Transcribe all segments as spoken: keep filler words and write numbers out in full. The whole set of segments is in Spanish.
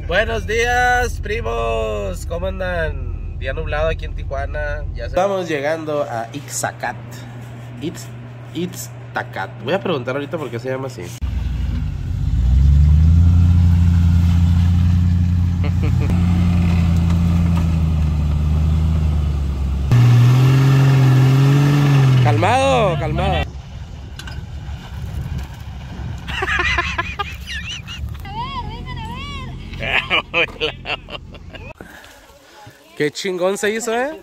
Buenos días, primos. ¿Cómo andan? Día nublado aquí en Tijuana. Ya estamos llegando a Ixtacat. Ix, Ixtacat. Voy a preguntar ahorita por qué se llama así. Calmado, calmado. Qué chingón se hizo, ¿eh?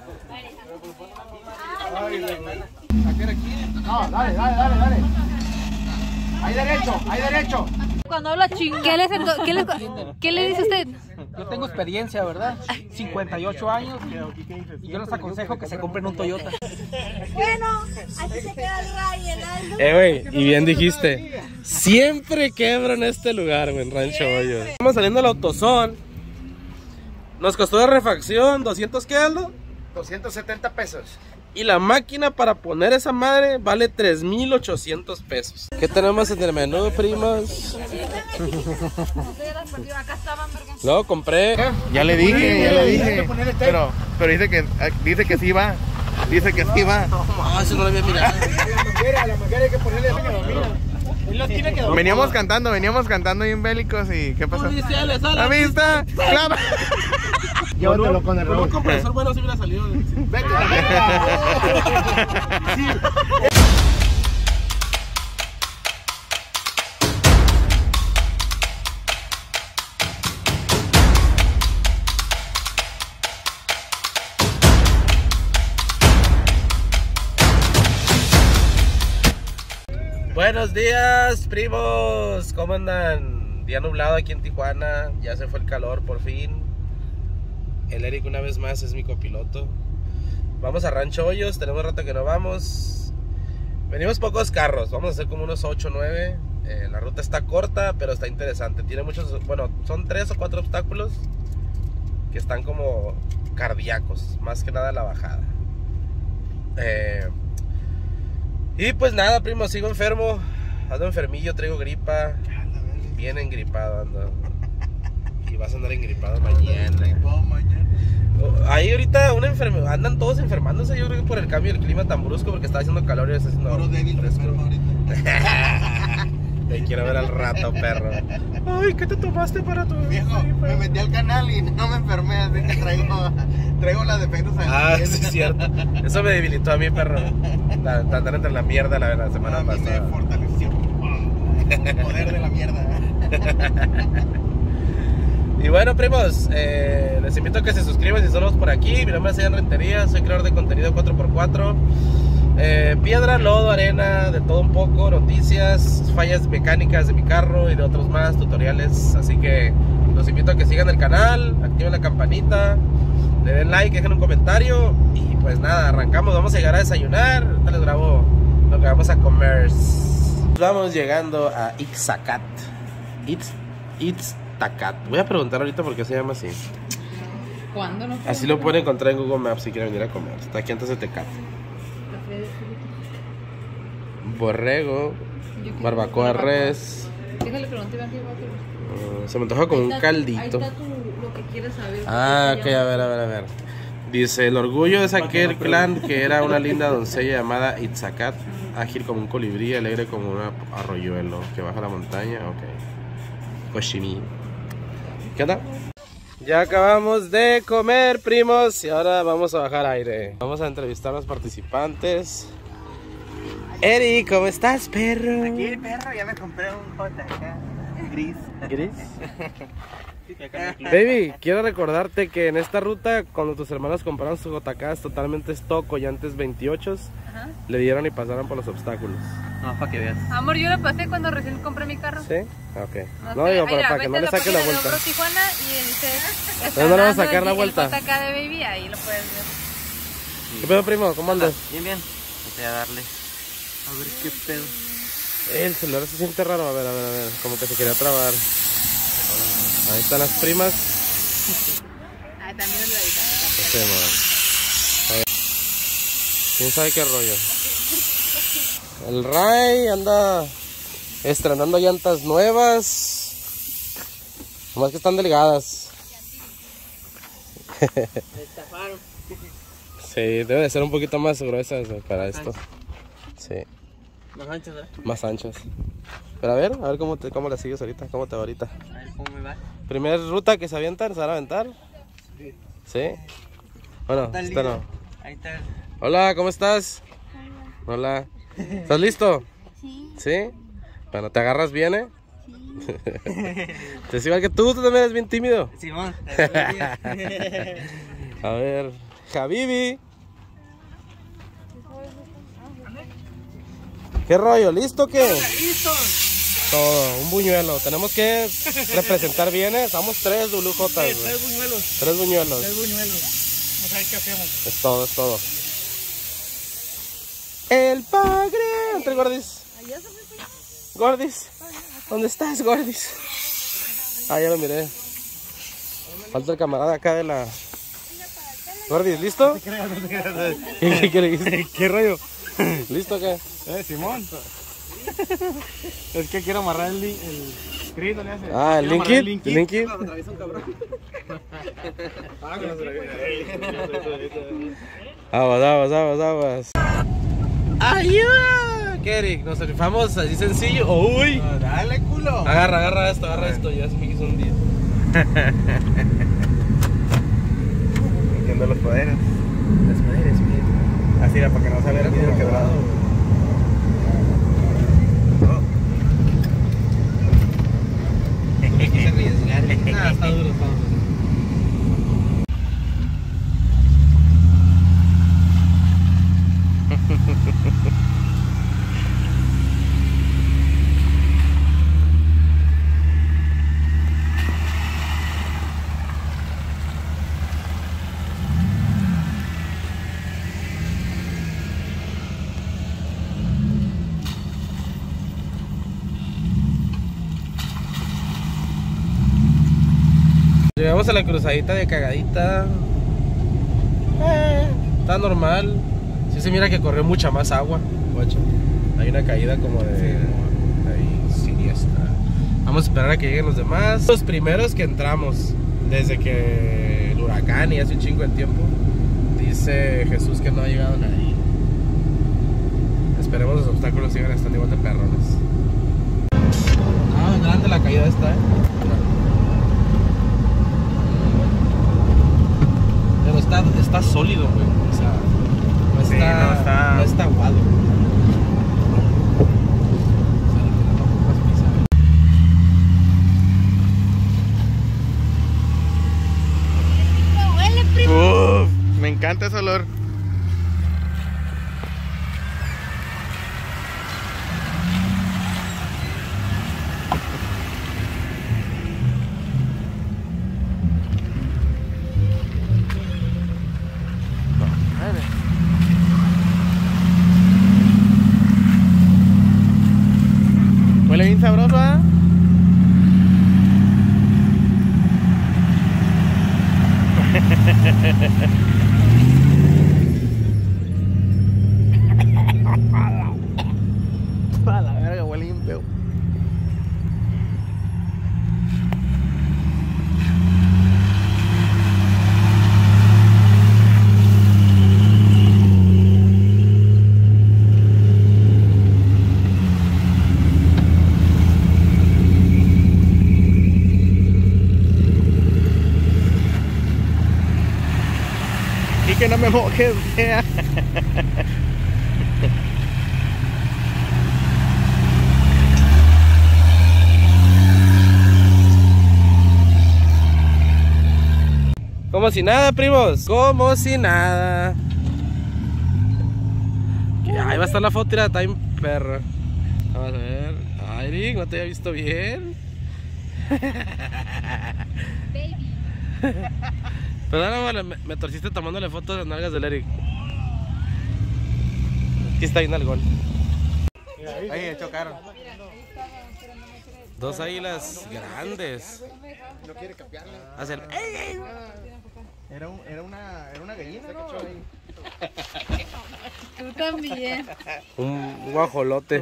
No, dale, dale, dale, dale. Ahí derecho, ahí derecho. Cuando habla chingón, ¿qué, ¿qué, le, ¿qué le dice usted? Yo tengo experiencia, ¿verdad? cincuenta y ocho años y yo les aconsejo que se compren un Toyota. Bueno, así se queda el Ryan, Aldo. Eh, güey, y bien dijiste. Siempre quebro en este lugar, güey, en Rancho Hoyos. Estamos saliendo del AutoZone. Nos costó de refacción, ¿doscientos qué, Aldo? doscientos setenta pesos. Y la máquina para poner esa madre vale tres mil ochocientos pesos. ¿Qué tenemos en el menú, primos? Luego compré. Ya le dije, ya le dije. Pero, pero dice que dice que sí va. Dice que sí va. Ah, eso no lo había mirado. La manguera, la manguera hay que ponerle mira. Veníamos cantando, veníamos cantando bien bélicos y ¿qué pasó? Policiales, a ¿La vista? ¡Claro! Llévatelo con el Con un reloj. compresor bueno si hubiera salido. Vete, Buenos días, primos. ¿Cómo andan? Día nublado aquí en Tijuana. Ya se fue el calor por fin. El Eric una vez más es mi copiloto. Vamos a Rancho Hoyos. Tenemos rato que no vamos. Venimos pocos carros. Vamos a hacer como unos ocho o nueve. Eh, la ruta está corta, pero está interesante. Tiene muchos, bueno, son tres o cuatro obstáculos que están como cardíacos. Más que nada la bajada. Eh... Y pues nada, primo, sigo enfermo. Ando enfermillo, traigo gripa. Bien engripado ando. Y vas a andar engripado mañana. Ahí ahorita una enfermedad, andan todos enfermándose. Yo creo que por el cambio del clima tan brusco, porque está haciendo calor y está haciendo fresco. Te quiero ver al rato, perro. Ay, ¿qué te tomaste para tu Viejo, me metí al canal y no me enfermé, así que traigo, traigo las defensas. Ah, sí es cierto. Eso me debilitó a mí, perro. Andar entre la mierda la, la semana A mí pasada. me fortaleció. El poder de la mierda. Y bueno, primos, eh, les invito a que se suscriban si son nuevos por aquí. Mi nombre es Adrián Rentería, soy creador de contenido cuatro por cuatro. eh, Piedra, lodo, arena, de todo un poco, noticias, fallas mecánicas de mi carro y de otros más, tutoriales. Así que los invito a que sigan el canal, activen la campanita, le den like, dejen un comentario. Y pues nada, arrancamos, vamos a llegar a desayunar. Ahorita les grabo lo que vamos a comer. Vamos llegando a Ixtacat. Ix, Ixtacat. Voy a preguntar ahorita por qué se llama así. ¿Cuándo no? Así lo pueden encontrar en Google Maps si quieren venir a comer. Está aquí antes de Tecate. Borrego, barbacoa res. Déjale preguntar a Uh, se me antoja como un caldito. Ahí está tu, lo que quieres saber. Ah, ok, a ver, a ver, a ver. Dice, el orgullo es aquel clan que era una linda doncella llamada Ixtacat, ágil como un colibrí, alegre como un arroyuelo que baja la montaña. Ok. Cochimí. ¿Qué onda? Ya acabamos de comer, primos, y ahora vamos a bajar aire. Vamos a entrevistar a los participantes. Eric, ¿cómo estás, perro? Aquí, perro, ya me compré un J K gris. ¿Gris? Baby, quiero recordarte que en esta ruta, cuando tus hermanos compraron sus J Ks totalmente stock y antes veintiocho, le dieron y pasaron por los obstáculos. No, para que veas. Amor, yo lo pasé cuando recién compré mi carro. ¿Sí? Ok. No, No, sé, digo, mira, para, para que no le mételo saque la porque vuelta. logró Tijuana y dice, está ¿Dónde le vas a dando sacar la el- vuelta? el J K de Baby, ahí lo puedes ver. ¿Qué pedo, primo? ¿Cómo andas? Bien, bien. Voy a darle. A ver qué pedo. El celular se siente raro, a ver, a ver, a ver. Como que se quería trabar. Ahí están las primas. Ah, también es la hija. Sí, man. A ver. ¿Quién sabe qué rollo? El Ray anda estrenando llantas nuevas. Nomás que están delgadas. Sí, debe de ser un poquito más gruesas para esto. Sí. Más anchas, ¿verdad? Más anchas. Pero a ver, a ver cómo te, cómo la sigues ahorita, cómo te va ahorita. A ver cómo me va. Primer ruta que se avientan, ¿se van a aventar? Sí. ¿Sí? Bueno, esta no. Ahí está. Hola, ¿cómo estás? Hola. ¿Estás listo? Sí. ¿Sí? Bueno, ¿te agarras bien, eh? Sí. Te es igual que tú, tú también eres bien tímido. Simón. A ver, Habibi. ¿Qué rollo? ¿Listo o qué? ¡Listo! Todo, un buñuelo. Tenemos que representar bien, ¿eh? Somos tres W J. Tres, tres buñuelos. Tres buñuelos. Tres buñuelos. Vamos a ver qué hacemos. Es todo, es todo. El pagre. Entre Gordis. Gordis. ¿Dónde estás, Gordis? Ah, ya lo miré. Falta el camarada acá de la... Gordis, ¿listo? No te creas, no te creas. ¿Qué, qué le dices? ¿Qué rollo? ¿Listo o qué? Eh, Simón. Es que quiero amarrar el, el... Chris, no le hace. Ah, el Quiero Linky. amarrar El Linky. Aguas, aguas, aguas, aguas. ¡Ayuda! Kerik, nos rifamos así sencillo. ¡Uy! Dale, culo. Agarra, agarra esto, agarra esto. Ya se me quiso un día. Entiendo los poderes. Los poderes, bien. Así era para que no saliera como quebrado. Hay que arriesgar. Ah, está duro, está duro. Llegamos a la cruzadita de Cagadita. Eh, está normal. Sí se mira que corrió mucha más agua. Guacho. Hay una caída como de... ahí siniestra. Vamos a esperar a que lleguen los demás. Los primeros que entramos desde que el huracán y hace un chingo de tiempo. Dice Jesús que no ha llegado nadie. Esperemos los obstáculos sigan estando igual de perrones. Ah, grande la caída esta, eh. Pero está, está sólido, güey. O sea, no está, Sí, no está- no está aguado. O sea, literal, no ocupas pisar. Huele, primo. Uf, me encanta ese olor. Huele bien sabroso, ¿ah? A la verga, huele bien feo. Y que no me mojes, vea. Como si nada, primos. Como si nada. Que ahí va a estar la foto, mira, time perra. Vamos a ver. Ay, Rick, no te había visto bien. Baby. Perdóname, me, me torciste tomándole fotos de las nalgas del Eric. Aquí está ahí nalgón. Ahí chocaron. Dos águilas grandes. No quiere cambiarle. Hace el... Era, un, era, una, era una gallina, ¿no? Tú también. Un guajolote.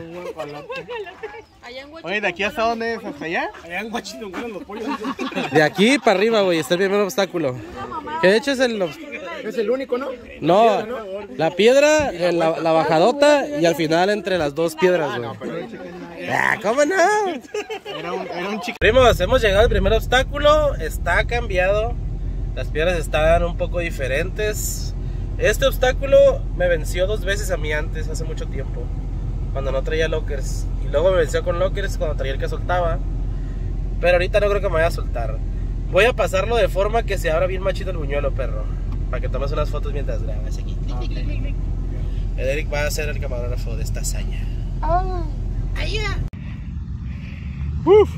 Oye, ¿de aquí hasta dónde es? ¿Hasta allá? Allá en Huachinango los pollos. De aquí para arriba, güey, está el primer obstáculo. Que de hecho es el... Es el único, ¿no? No, la piedra, eh, la, la bajadota y al final entre las dos piedras, güey. Ah, ¿cómo no? Era un, era un chico. Primos, hemos llegado al primer obstáculo. Está cambiado. Las piedras están un poco diferentes. Este obstáculo me venció dos veces a mí antes, hace mucho tiempo, cuando no traía lockers. Y luego me venció con lockers cuando traía el que soltaba. Pero ahorita no creo que me vaya a soltar. Voy a pasarlo de forma que se abra bien machito el buñuelo, perro, para que tomes unas fotos mientras grabas aquí. Okay. El Eric va a ser el camarógrafo de esta hazaña. Oh. Ayuda. Uf.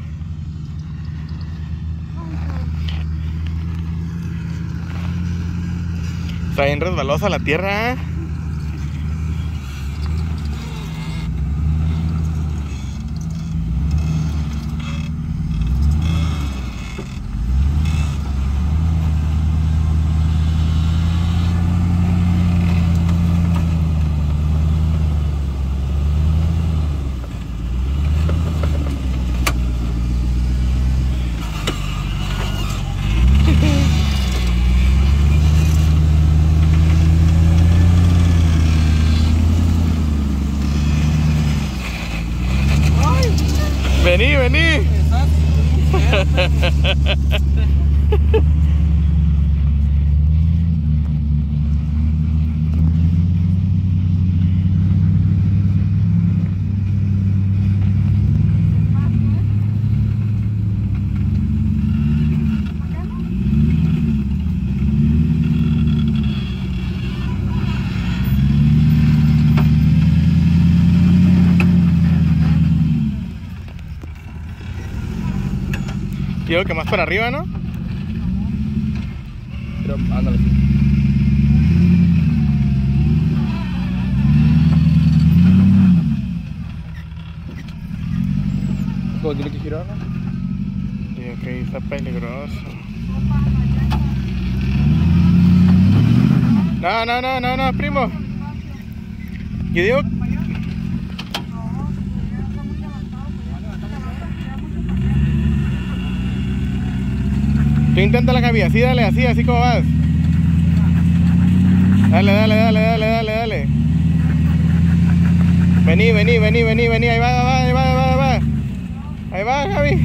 Está bien resbalosa la tierra. Vení, vení. Quiero que más para arriba, ¿no? Pero, ándale. ¿Cómo tiene que girar? Sí, ok, está peligroso. No, no, no, no, no, primo. Yo digo... Tú intenta la Javi, así, dale, así, así como vas. Dale, dale, dale, dale, dale, dale. Vení, vení, vení, vení, vení, ahí va, ahí va, ahí va, ahí va. Ahí va, Javi.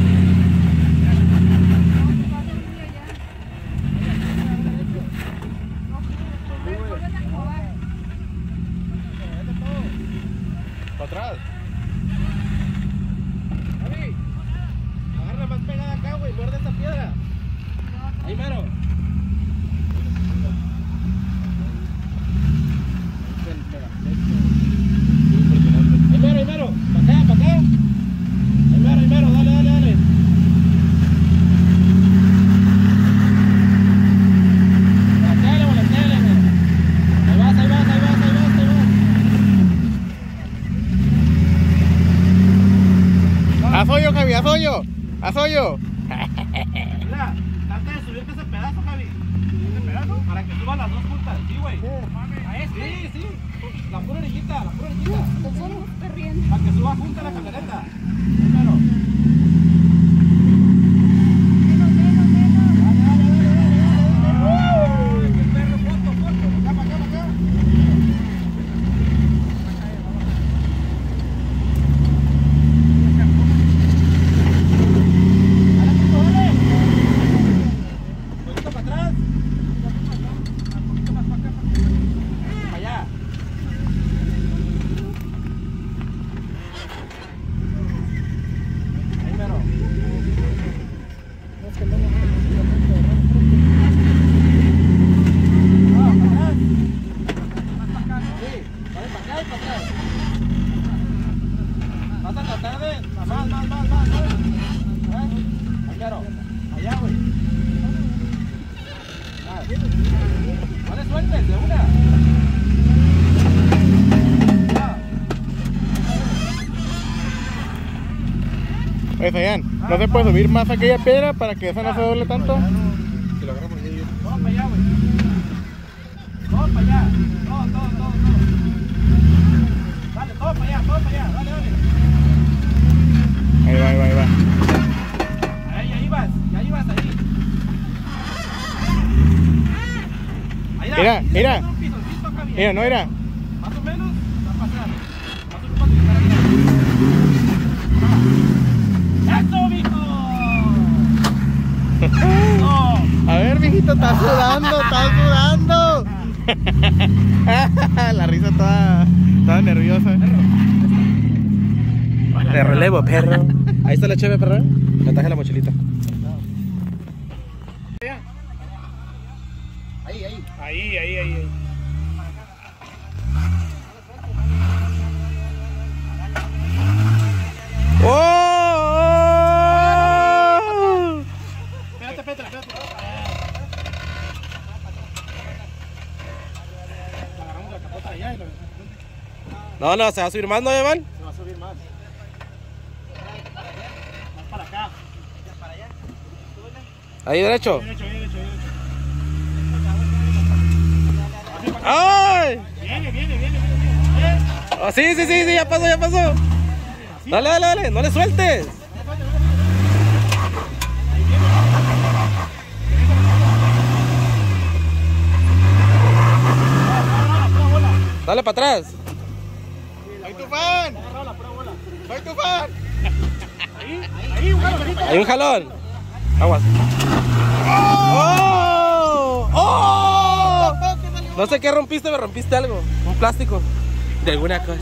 Para atrás. Javi, agarra más pegada acá, güey, muerde esta piedra. Ahí mero. Ahí mero, ahí mero. Para acá, para acá. Ahí mero, ahí mero. Dale, dale, dale. Volanteale, volanteale. Ahí vas, ahí vas, ahí vas, ahí vas, ahí vas. Haz hoyo, Javi, haz hoyo. Haz hoyo. Mira, trata de subirte ese pedazo, Javi. ¿Ese pedazo? Para que suba las dos puntas. Sí, güey. ¿A este? Sí, sí. La pura orillita, la pura orillita. Para que suba junta la camioneta. Primero. Oye, Sayan, ¿no se puede subir más aquella piedra para que esa no se doble tanto? Si lo agarramos ahí, no, para allá, güey. Todo para allá. Todo, todo, todo, todo. Dale, todo para allá, todo para allá. Dale, dale. Ahí va, ahí va, ahí va. Ahí, ahí vas, ahí vas, ahí. Ahí da. Mira, mira. Un pisoncito acá bien. Mira, no era. Más o menos va a pasar. Más o menos va a llegar. ¡Eso, mijo! ¡No! A ver, mijito, está sudando, está sudando. La risa toda, toda nerviosa. De relevo, perro. Ahí está la cheve, perro. Me traje la mochilita. Ahí, ahí. Ahí, ahí, ahí, ahí. ¡Oh! Espérate, espérate, espérate. Agarramos la capota allá y lo... No, no, se va a subir más, ¿no, Evan? Se va a subir más. Más para acá. Ahí derecho. Derecho, derecho, derecho. ¡Ay! Viene, viene, viene, viene. Oh, sí, sí, sí, sí, ya pasó, ya pasó. Dale, dale, dale, no le sueltes. Dale para atrás. ¡Soy tu fan! ¡Soy tu fan! Ahí, ahí, un jalón. Hay un jalón. Aguas. ¡Oh! ¡Oh! No sé qué rompiste, me rompiste algo. Un plástico. De alguna cosa.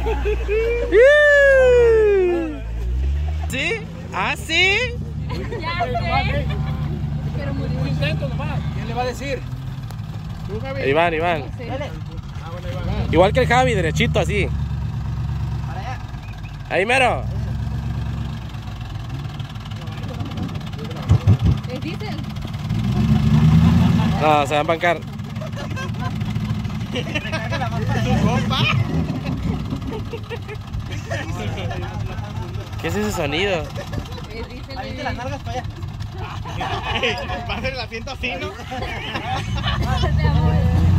¿Sí? ¿Ah, sí? Ya sé. Pero murió. Un intento nomás. ¿Quién le va a decir? ¿Tú, Javi? Iván, Iván. No sé. Ah, bueno, ahí va. Igual que el Javi, derechito así. Para allá. Ahí mero. ¿Es diésel? No, se va a empancar. ¿Qué es ese sonido? Es diésel. Ahí te las nalgas para allá. Va a ser el asiento así, ¿no? De amor.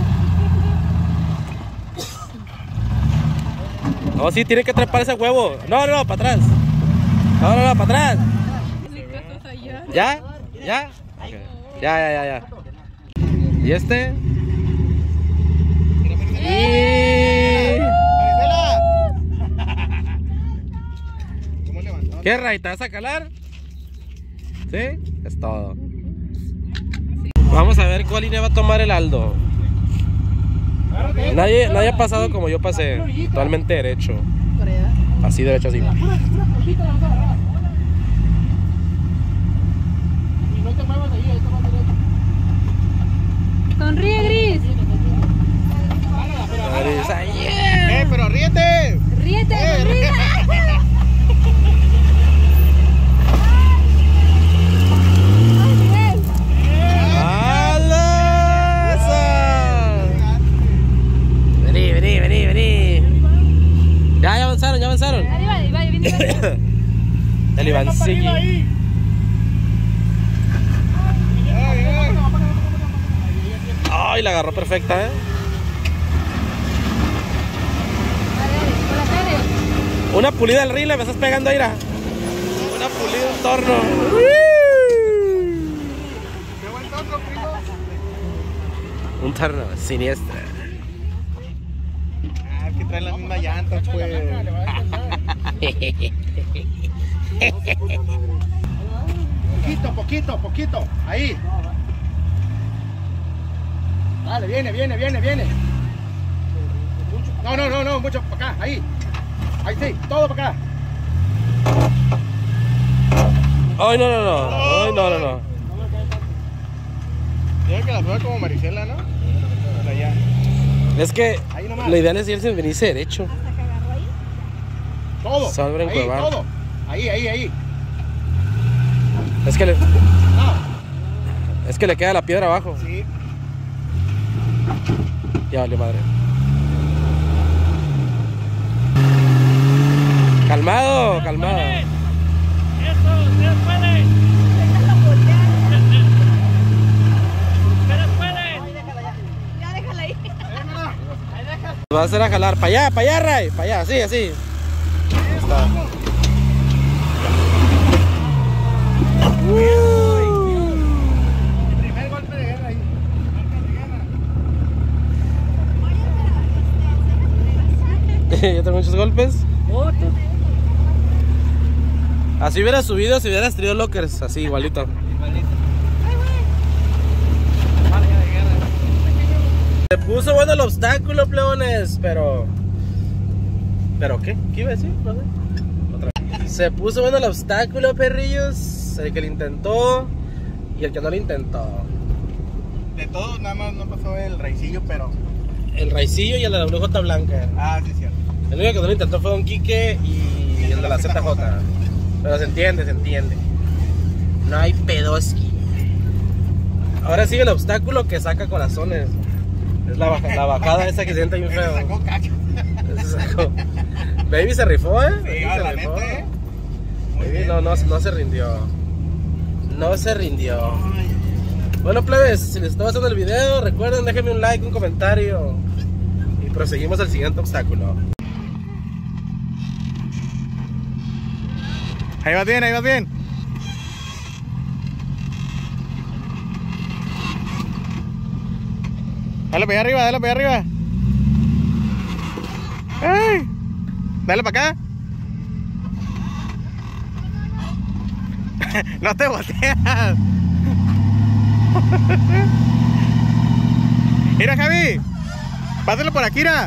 No, sí, tiene que trepar ese huevo. No, no, no, para atrás. No, no, no, para atrás. Mi casa es allá. ¿Ya? ¿Ya? Ok. Ya, ya, ya, ya. ¿Y este? Y... ¡Marisela! ¿Cómo levantó? ¿Qué, Ray? ¿Te vas a calar? ¿Sí? Es todo. Vamos a ver cuál línea va a tomar el Aldo. Nadie, nadie ha pasado como yo pasé. Totalmente derecho. Por allá. Así derecho, así. Y no te muevas ahí, ahí te vas derecho. Sonríe, Gris. ¡Eh, pero ríete! Ríete, Eh, sonríe. Vení, vení, vení, vení. Ya, ya avanzaron, ya avanzaron. Ahí va, ahí va, viene. El Ivancillo. Ahí. Ay, la agarró perfecta, eh. Con la cara. Una pulida al ring, le me estás pegando ahí, Ira. Una pulida, un torno. ¡Qué buen tono, primo! Un torno siniestra. Ah, es que traen las mismas llantas, pues. Poquito, poquito, poquito. Ahí. Dale, viene, viene, viene, viene. No, no, no, no, mucho para acá, ahí. Ahí sí, todo para acá. Ay, no, no, no. Ay, no, no, no. Tiene que la prueba como Marisela, ¿no? Allá. Es que Ahí nomás. la idea es irse venirse derecho. Todo. Salve en ahí, Cuevar. todo. Ahí, ahí, ahí. Es que le, No. es que le queda la piedra abajo. Sí. Ya vale madre. Calmado, calmado. Eso, se puede. Se puede. Ya déjala ahí. Va a hacer a jalar. Para allá, para allá, Ray. Para allá, así, así. Ahí está. El primer golpe de guerra ahí. Ya tengo muchos golpes. Así hubieras subido si hubieras traído lockers, así igualito. Se puso bueno el obstáculo, plebones, pero... ¿Pero qué? ¿Qué iba a decir? No sé. Otra vez. Se puso bueno el obstáculo, perrillos. El que lo intentó y el que no lo intentó. De todos nada más no pasó el raicillo, pero... El raicillo y el de la W J Blanca. Ah, sí, cierto. El único que no lo intentó fue Don Quique y el de la Z J. Pero se entiende, se entiende. No hay pedoski. Ahora sigue el obstáculo que saca corazones. Es la, baja, la bajada esa que se siente bien feo. Ese sacó cacho. Ese sacó. Baby se rifó, eh. Sí, Baby la se rifó. neta, eh. Baby no, no, no se rindió. No se rindió. Bueno, plebes, si les estaba haciendo el video, recuerden, déjenme un like, un comentario. Y proseguimos al siguiente obstáculo. Ahí va bien, ahí va bien. Dale para allá arriba, dale para allá arriba. ¡Ay! Dale para acá. No te volteas. Mira, Javi. Pásalo por aquí, mira.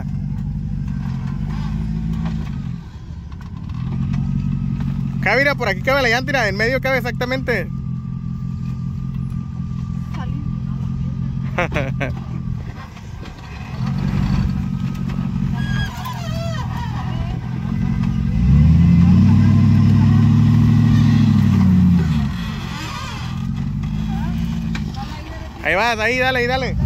Javi, mira, por aquí cabe la llanta, mira, en medio cabe exactamente. Ahí vas, ahí, dale, ahí, dale.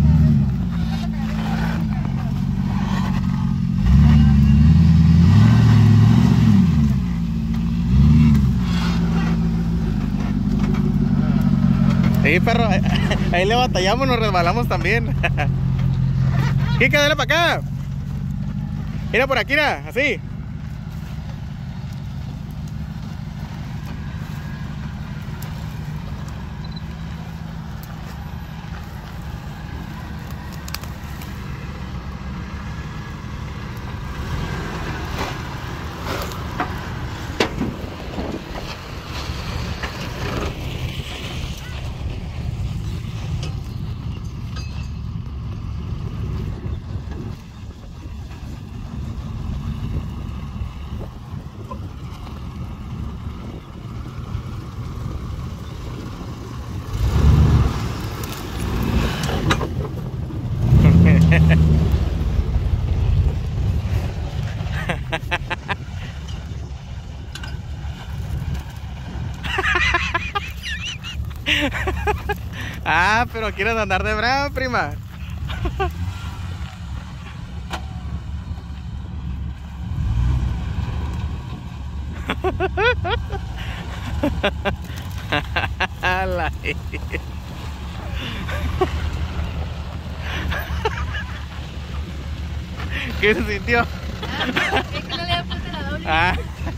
Sí, perro, ahí le batallamos, nos resbalamos también. Kika, dale para acá. Mira por aquí, mira, así. Ah, pero quieres andar de bravo, prima. La... ¿Qué se sintió? Ah, es que no le había puesto la doble. Ah.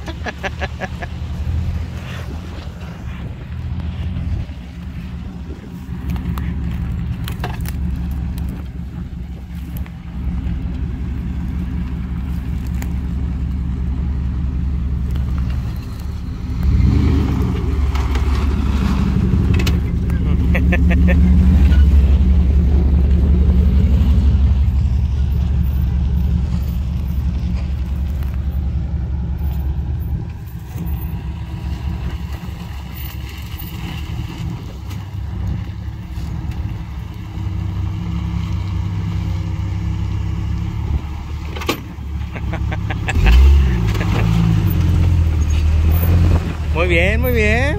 Muy bien, muy bien.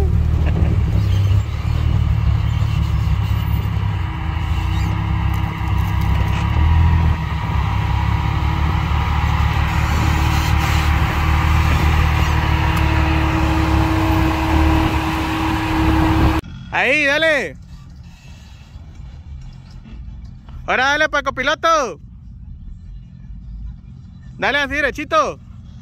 Ahí, dale. Ahora dale para copiloto. Dale así derechito.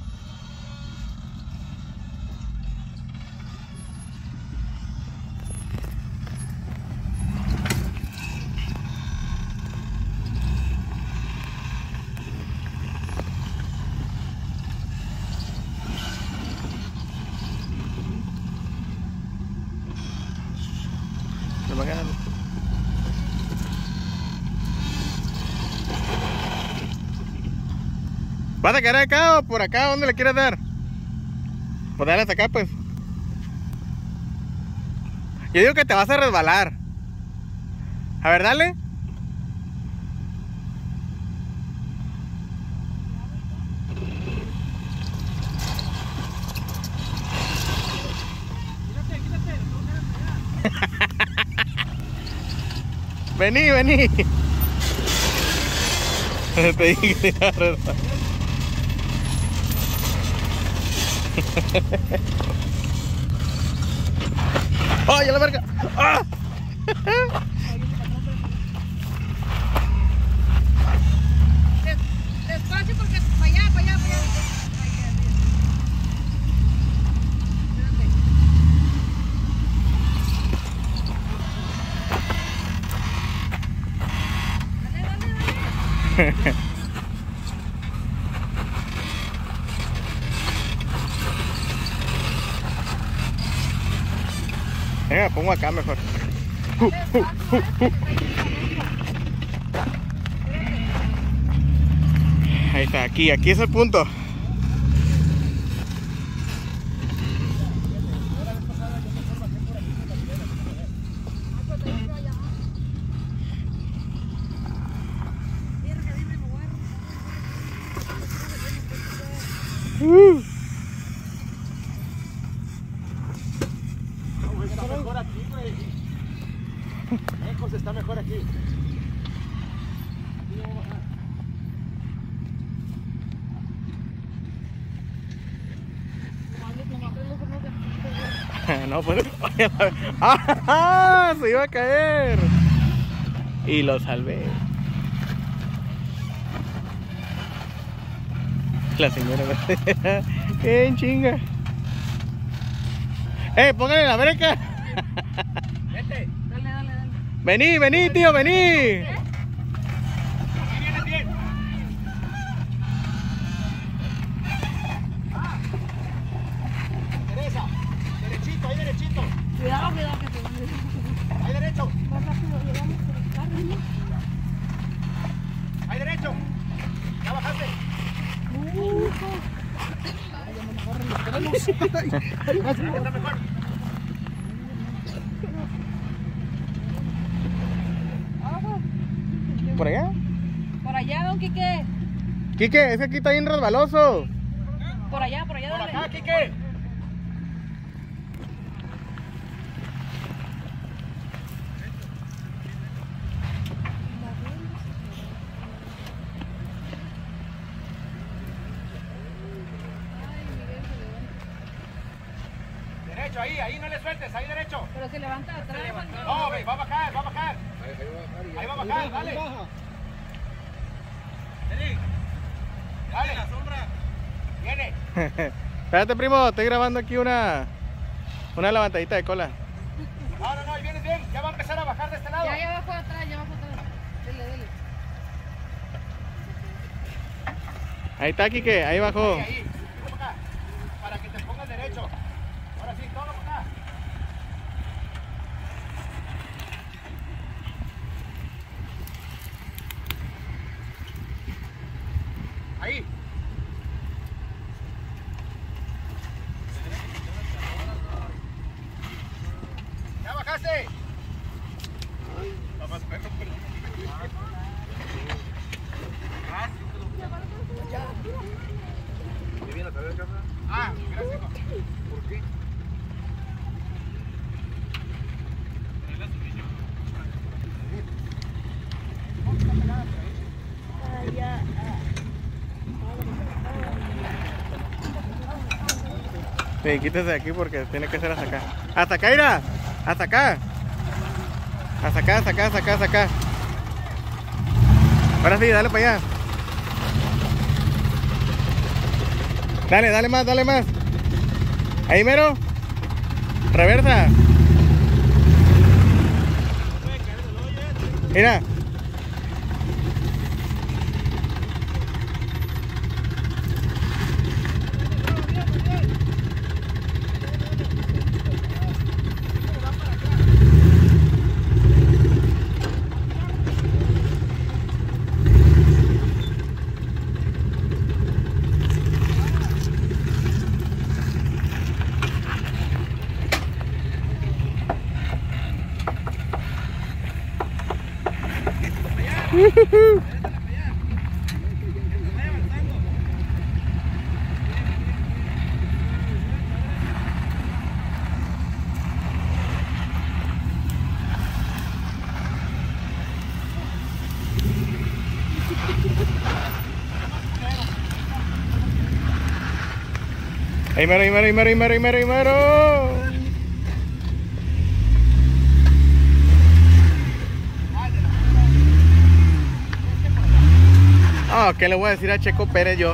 ¿Vas a quedar acá o por acá? ¿Dónde le quieres dar? Pues dale hasta acá, pues. Yo digo que te vas a resbalar. A ver, dale. Vení, vení. Te dije que te iba a resbalar. ¡Ay, a la verga! ¡Ah! Despacio porque para allá, para allá, para allá. Dale, dale, dale. Venga, pongo acá mejor. Uh, uh, uh, uh. Ahí está, aquí, aquí es el punto. Uh. Está mejor aquí. No, pues. ¡Ah! Se iba a caer. Y lo salvé. La señora. ¡Qué chinga! ¡Eh! ¡Póngale la breca! Vete. Dale, dale, dale. Vení, vení, tío, vení. Ahí viene bien. Ah. Teresa, derechito, ahí derechito. Cuidado, cuidado que te van a... Ahí derecho. Más rápido llegamos por el carro, ¿no? Ahí derecho. Ya bajaste. Está mejor. ¿Por allá? Por allá, don Quique. Quique, ese aquí está bien resbaloso. Por allá, por allá, Por dale. acá, Quique. Derecho, ahí, ahí no le sueltes, ahí derecho. Pero se levanta atrás. No, ve, va a bajar, va a bajar. Ahí va a bajar, dale. Vení. Dale. La sombra. Viene. Espérate, primo, estoy grabando aquí una una levantadita de cola. No, no, no, ahí vienes bien. Ya va a empezar a bajar de este lado. Ya, ya abajo atrás, ya abajo atrás. Dele, dele. Ahí está, Quique, ahí bajó. Ahí, ahí. Toma acá. Para que te pongas derecho. Ahora sí, todo para acá. Ahí. ¿Ya bajaste? Ah, gracias. ¿Por qué? Sí, quítese de aquí porque tiene que ser hasta acá. ¡Hasta acá, Ira! ¡Hasta acá! ¡Hasta acá, hasta acá, hasta acá, hasta acá! Ahora sí, dale para allá. Dale, dale más, dale más. Ahí mero. Reversa. Mira. Ahí mero, ahí mero, ahí mero, ahí mero, ahí mero, ahí mero. Oh, ¿qué le voy a decir a Checo Pérez yo?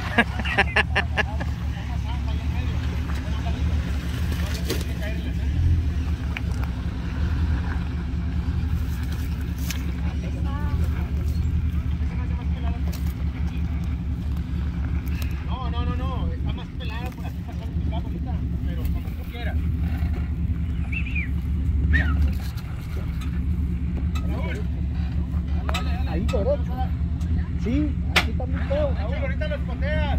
No, no, no, no, está más pelada por aquí pasar tu cabo ahorita, pero como tú quieras. Ahí derecho. Sí, aquí está muy feo. Ahorita lo escoteas.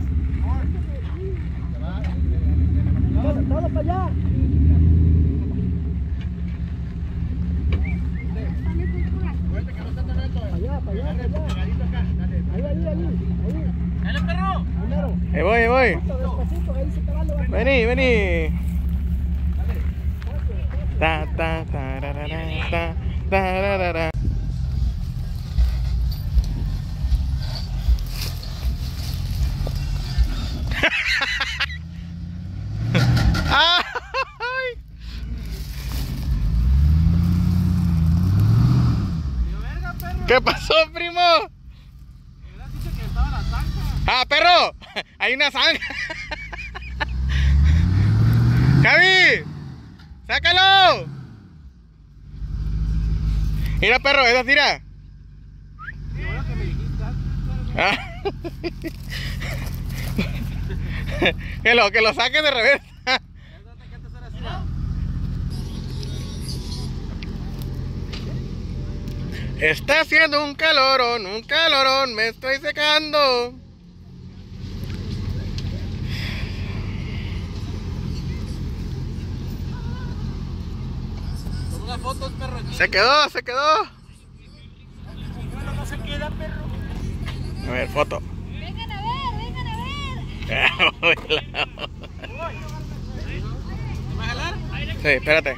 Todo, todo para allá. Cuente que no está tan alto. Para allá, para allá, para allá. Ahí, ahí, ahí, ahí. Dale, perro. Primero. Ahí voy, ahí voy. Despacito, ahí se te va a levantar. Vení, vení. Ta, ta, ta, ra, ra, ra, ta, ta, ra, ra, ra. ¡Ay! ¿Qué pasó, primo? ¡Ah, perro! ¡Hay una zanja! ¡Javi! ¡Sácalo! Mira, perro, esa tira. Ah. que, lo, que lo saques de reversa. Está haciendo un calorón, un calorón, me estoy secando. Una foto, perro. Se quedó, se quedó. Bueno, no se queda, perro. A ver, foto. Vengan a ver, vengan a ver. ¿Te va a jalar? Sí, espérate.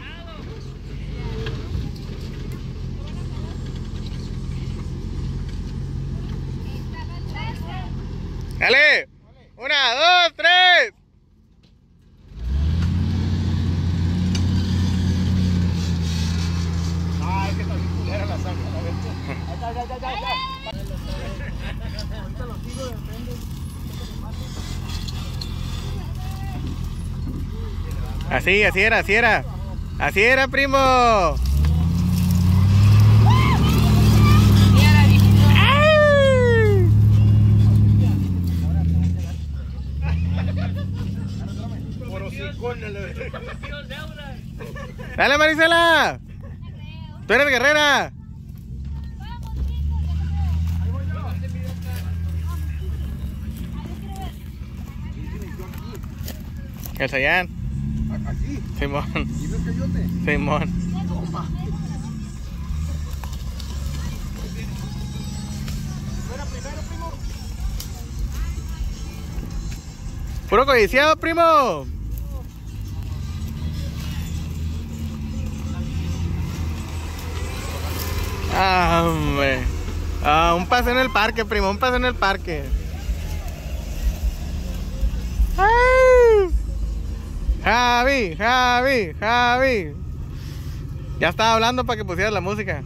Dale. Una, dos, tres. Ah, es que está bien culera la zanja. A ver. Ya, ya, ya, ya, ya. Ahorita lo sigo de frente. Así, así era, así era. Así era, primo. Dale, Marisela. Tú eres guerrera. El Sayán. Aquí. Simón. ¿Y ves que yo te? Simón. Fuera primero, primo. Puro codiciado, primo. Ah, hombre. Ah, un paseo en el parque, primo, un paseo en el parque. ¡Ay! Javi, Javi, Javi. Ya estaba hablando para que pusieras la música.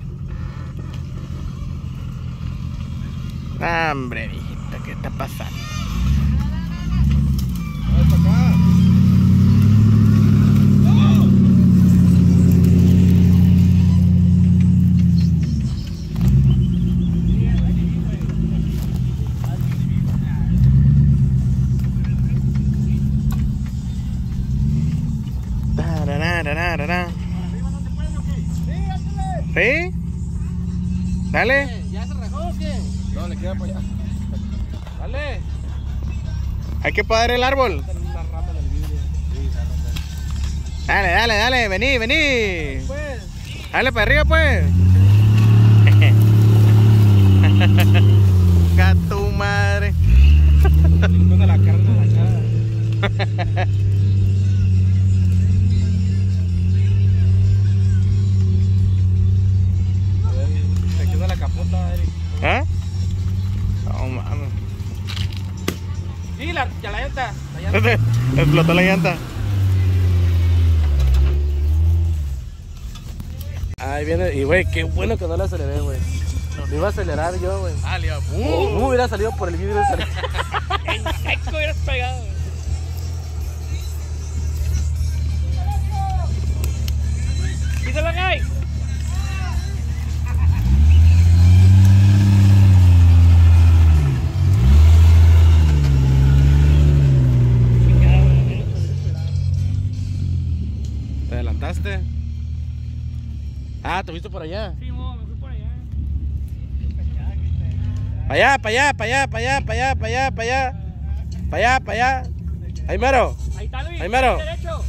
Ah, hombre, hijita, ¿qué está pasando? ¿Sí? Dale. ¿Ya se rajó o qué? No, le queda para allá. Dale. Hay que podar el árbol. Dale, dale, dale. Vení, vení. Pues. Dale para arriba, pues. Gato madre. Con la carne a la cara. La capota, Eric. ¿Ah? No mames. Sí, la, ya la llanta. La llanta. Explotó la llanta. Ahí viene, y güey, qué bueno que no la aceleré, güey. Me iba a acelerar yo, güey. Ah, le iba. Uh, uh, hubiera salido por el vidrio. En seco hubieras pegado. ¡Quítala, Guy! ¿Te adelantaste? Ah, ¿te viste por allá? Sí, mo, me fui por allá. Para allá, para allá, para allá, para allá, para allá, para allá, para allá. Para allá, para allá. Ahí mero. Ahí está, Luis. Ahí mero. Derecho.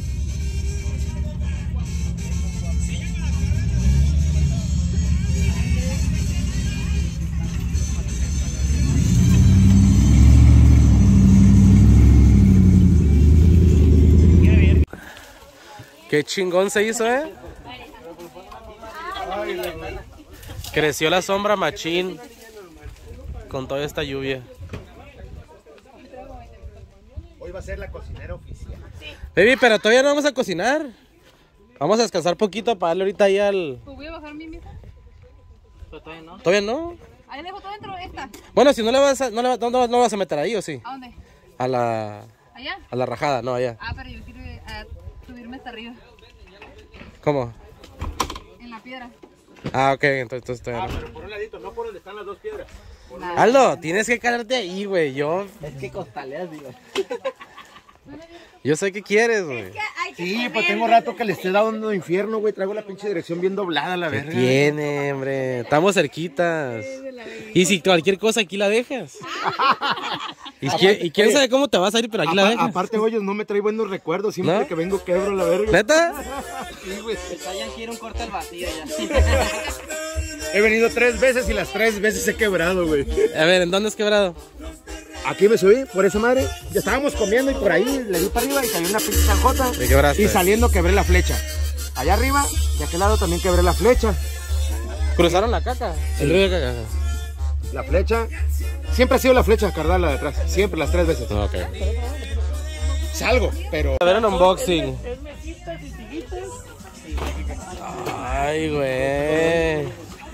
Qué chingón se hizo, ¿eh? Creció la sombra machín con toda esta lluvia. Hoy va a ser la cocinera oficial. Baby, pero todavía no vamos a cocinar. Vamos a descansar poquito para darle ahorita ahí al... Pues voy a bajar mi mesa. Pero todavía no. ¿Todavía no? Ahí dejo todo dentro, esta. Bueno, si no le vas a... No, le, va- no, no, no vas a meter ahí, ¿o sí? ¿A dónde? A la... ¿Allá? A la rajada, no, allá. Ah, pero yo quiero eh, subirme hasta arriba. ¿Cómo? En la piedra. Ah, ok, entonces... entonces todavía no. Pero por un ladito, no por donde están las dos piedras. Aldo, tienes que calarte ahí, güey. Yo... Es que costaleas, digo. Yo sé que quieres, güey. Sí, pues tengo rato que le esté dando infierno, güey. Traigo la pinche dirección bien doblada, la ¿Qué verga. tiene, hombre? Estamos cerquitas. Y si cualquier cosa aquí la dejas. Y, qui- y quién sabe cómo te vas a ir, pero aquí la Apa- dejas. aparte, hoyos, no me trae buenos recuerdos. Siempre ¿No? que vengo quebro la verga. ¿Neta? Sí, güey. Vayan, quiero un corte al vacío ya. He venido tres veces y las tres veces he quebrado, güey. A ver, ¿en dónde has quebrado? Aquí me subí, por esa madre. Ya estábamos comiendo y por ahí le di para arriba y salió una pinche zanjota. ¿Me quebraste? Y saliendo quebré la flecha. Allá arriba, de aquel lado también quebré la flecha. ¿Cruzaron la caca? El río de caca. La flecha. Siempre ha sido la flecha, carnal, la de atrás. Siempre, las tres veces. Ok. Salgo, pero... A ver el unboxing. Ay, güey.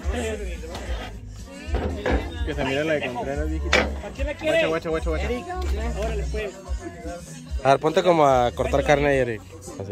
Que se mira la de Contreras, viejita. ¿Quién la quiere? Guacha, guacha, guacha, guacha. Órale, pues. A ver, ponte como a cortar carne ahí, Eric. Así.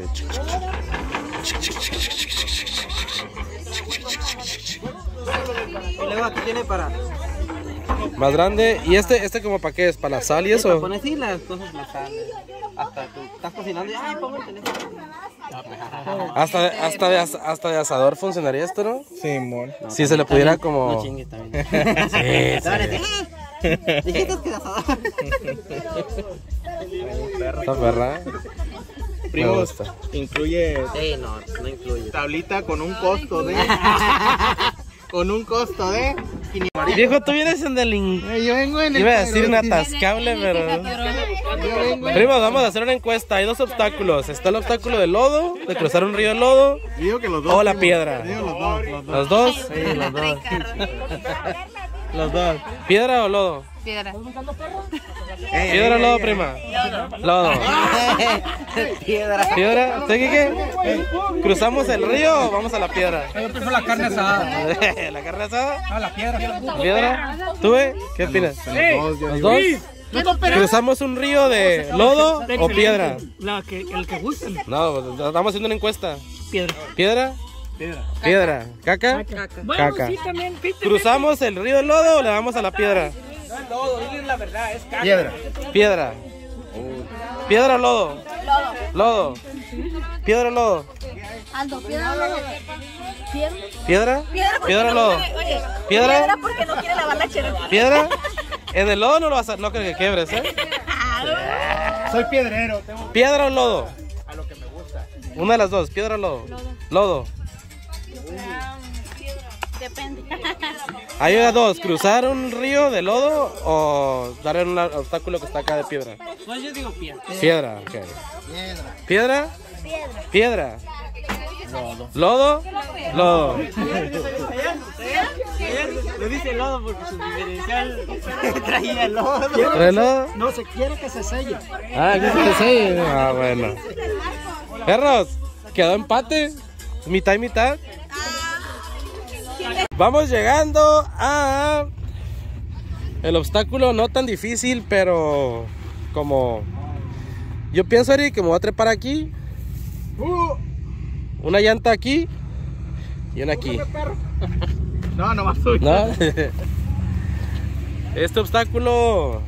Y luego aquí tiene para... Más grande. ¿Y este, este como para qué es? ¿Para la sal y Para eso? poner así las cosas más salen. Hasta tú estás cocinando y ay, pongo el teléfono. Hasta, de- hasta, de, as- hasta de asador funcionaría esto, ¿no? Sí, mon. Si se le pudiera como... No chingues también. Sí, sí. Dijiste que asador. Esta perra. Me Primos, gusta. incluye Sí, no, no incluye. tablita con un costo de... con un costo de... Viejo, tú vienes en el... in- Yo vengo en el... Iba a decir un atascable, pero... Yo vengo en... Primos, vamos a hacer una encuesta. Hay dos obstáculos. Está el obstáculo del lodo, de cruzar un río de lodo, Digo que los dos. o la primo. piedra. Digo los dos, los dos. ¿Los dos? Sí, los dos. Los dos. ¿Piedra o lodo? Piedra. ¿Piedra o lodo, prima? Lodo. Piedra. ¿Piedra? ¿Sí, qué? ¿Cruzamos el río o vamos a la piedra? Yo prefiero la carne asada. ¿La carne asada? Ah, la piedra. ¿Piedra? ¿Tú, eh? ¿Qué opinas? Los dos, yo ¿Los digo. dos? ¿Cruzamos un río de lodo o piedra? La que, el que gusten. No, estamos haciendo una encuesta. Piedra. ¿Piedra? Piedra. ¿Piedra? ¿Caca? Bueno, Caca. sí, también. ¿Cruzamos el río de lodo o le damos a la piedra? No es lodo, dile la verdad, es caca. Piedra. Piedra. ¿Piedra o lodo? Lodo. ¿Piedra o lodo? Aldo, piedra o lodo. ¿Piedra? ¿Piedra? ¿Piedra o lodo? ¿Piedra? Piedra porque no quiere lavar la chera. ¿Piedra? En el lodo no lo vas a... No creo que quebres, ¿eh? Soy piedrero. Tengo ¿Piedra o lodo? a lo que me gusta. Una de las dos, ¿piedra o lodo? Lodo. Depende. Hay una dos, cruzar un río de lodo o dar en un obstáculo que está acá de piedra. No, yo digo piedra. Piedra, ok. ¿Piedra? Piedra. Lodo. ¿Lodo? Lodo. Le dice lodo porque su diferencial traía lodo. ¿Trae lodo? No se quiere que se selle. Ah, ¿qué se selle? Ah, bueno. Perros, quedó empate. Mitad y mitad. Vamos llegando a el obstáculo no tan difícil, pero como yo pienso, Eric, que me voy a trepar aquí. Una llanta aquí y una aquí. No, no más soy. ¿No? Este obstáculo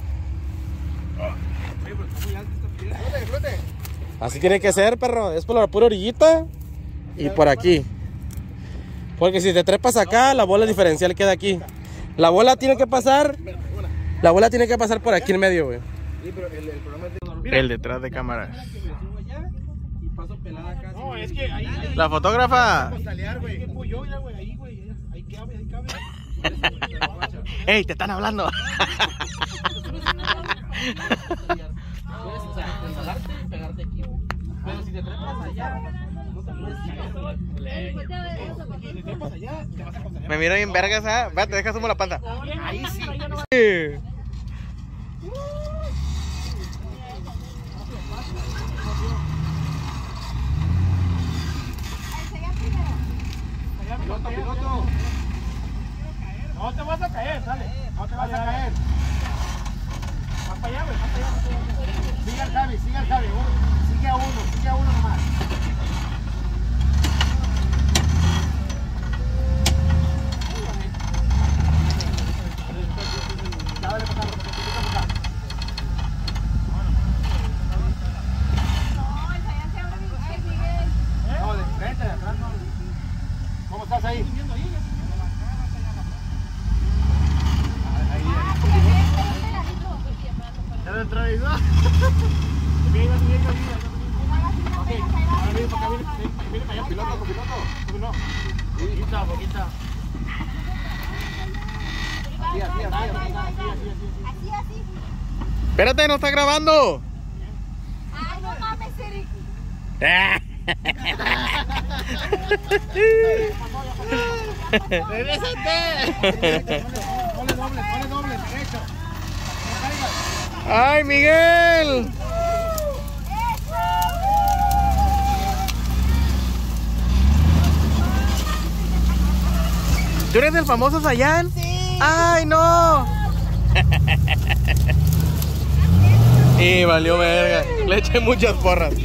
así tiene que ser, perro. Es por la pura orillita y por aquí. Porque si te trepas acá, la bola diferencial queda aquí. La bola tiene que pasar. La bola tiene que pasar por aquí en medio, güey. El detrás de cámaras. No, es que ahí, ahí. La fotógrafa. Ey, te están hablando. Pero si te trepas allá, no te puedes Me miro bien vergas, ¿ah? ¿eh? Te deja sumo la panza. Ahí sí. Sí. Piloto, piloto. No te vas a caer, dale. No te vas a caer. Vas para allá, güey, vas para allá. Sigue al Javi, sigue al Javi. Sigue a uno, sigue a uno nomás. Ya dale para acá, para acá. No, de frente, de atrás no. ¿Cómo estás ahí? Ya lo entrevistó. Bien, bien, bien. Ok, ahora viene para acá, viene, viene para allá, piloto, piloto. No. Poquita, poquita. Así, así, así, así, así, así. Espérate, no está grabando. Ay, no mames, Eric. ¡Regrésate! Ponle doble, ponle doble, derecho. No caigas. ¡Ay, Miguel! ¿Tú eres el famoso Sayan? Sí. ¡Ay, no! Y valió verga. Le eché muchas porras.